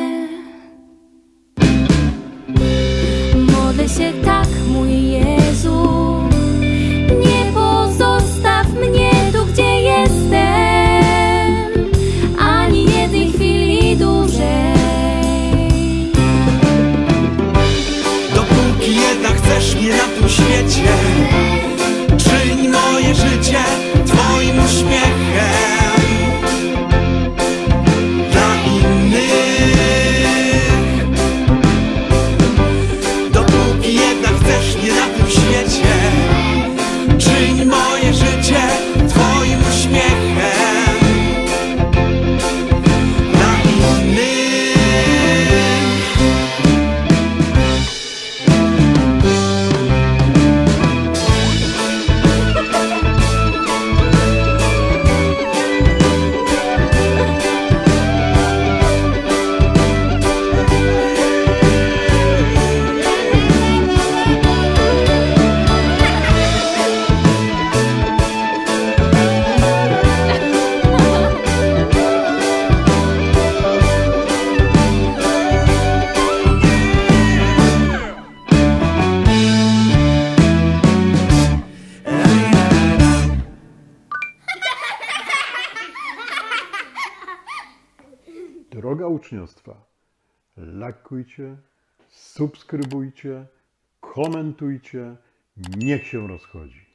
modlę się tak, mój Jezu, nie pozostaw mnie tu, gdzie jestem, ani jednej chwili dłużej. Dopóki jednak chcesz mnie na tym świecie, czyń moje życie Twoim uśmiechem dla innych. Dopóki jednak chcesz mnie na tym świecie, czyń moje życie Twoim uśmiechem dla innych. Droga uczniostwa, lajkujcie, subskrybujcie, komentujcie, niech się rozchodzi.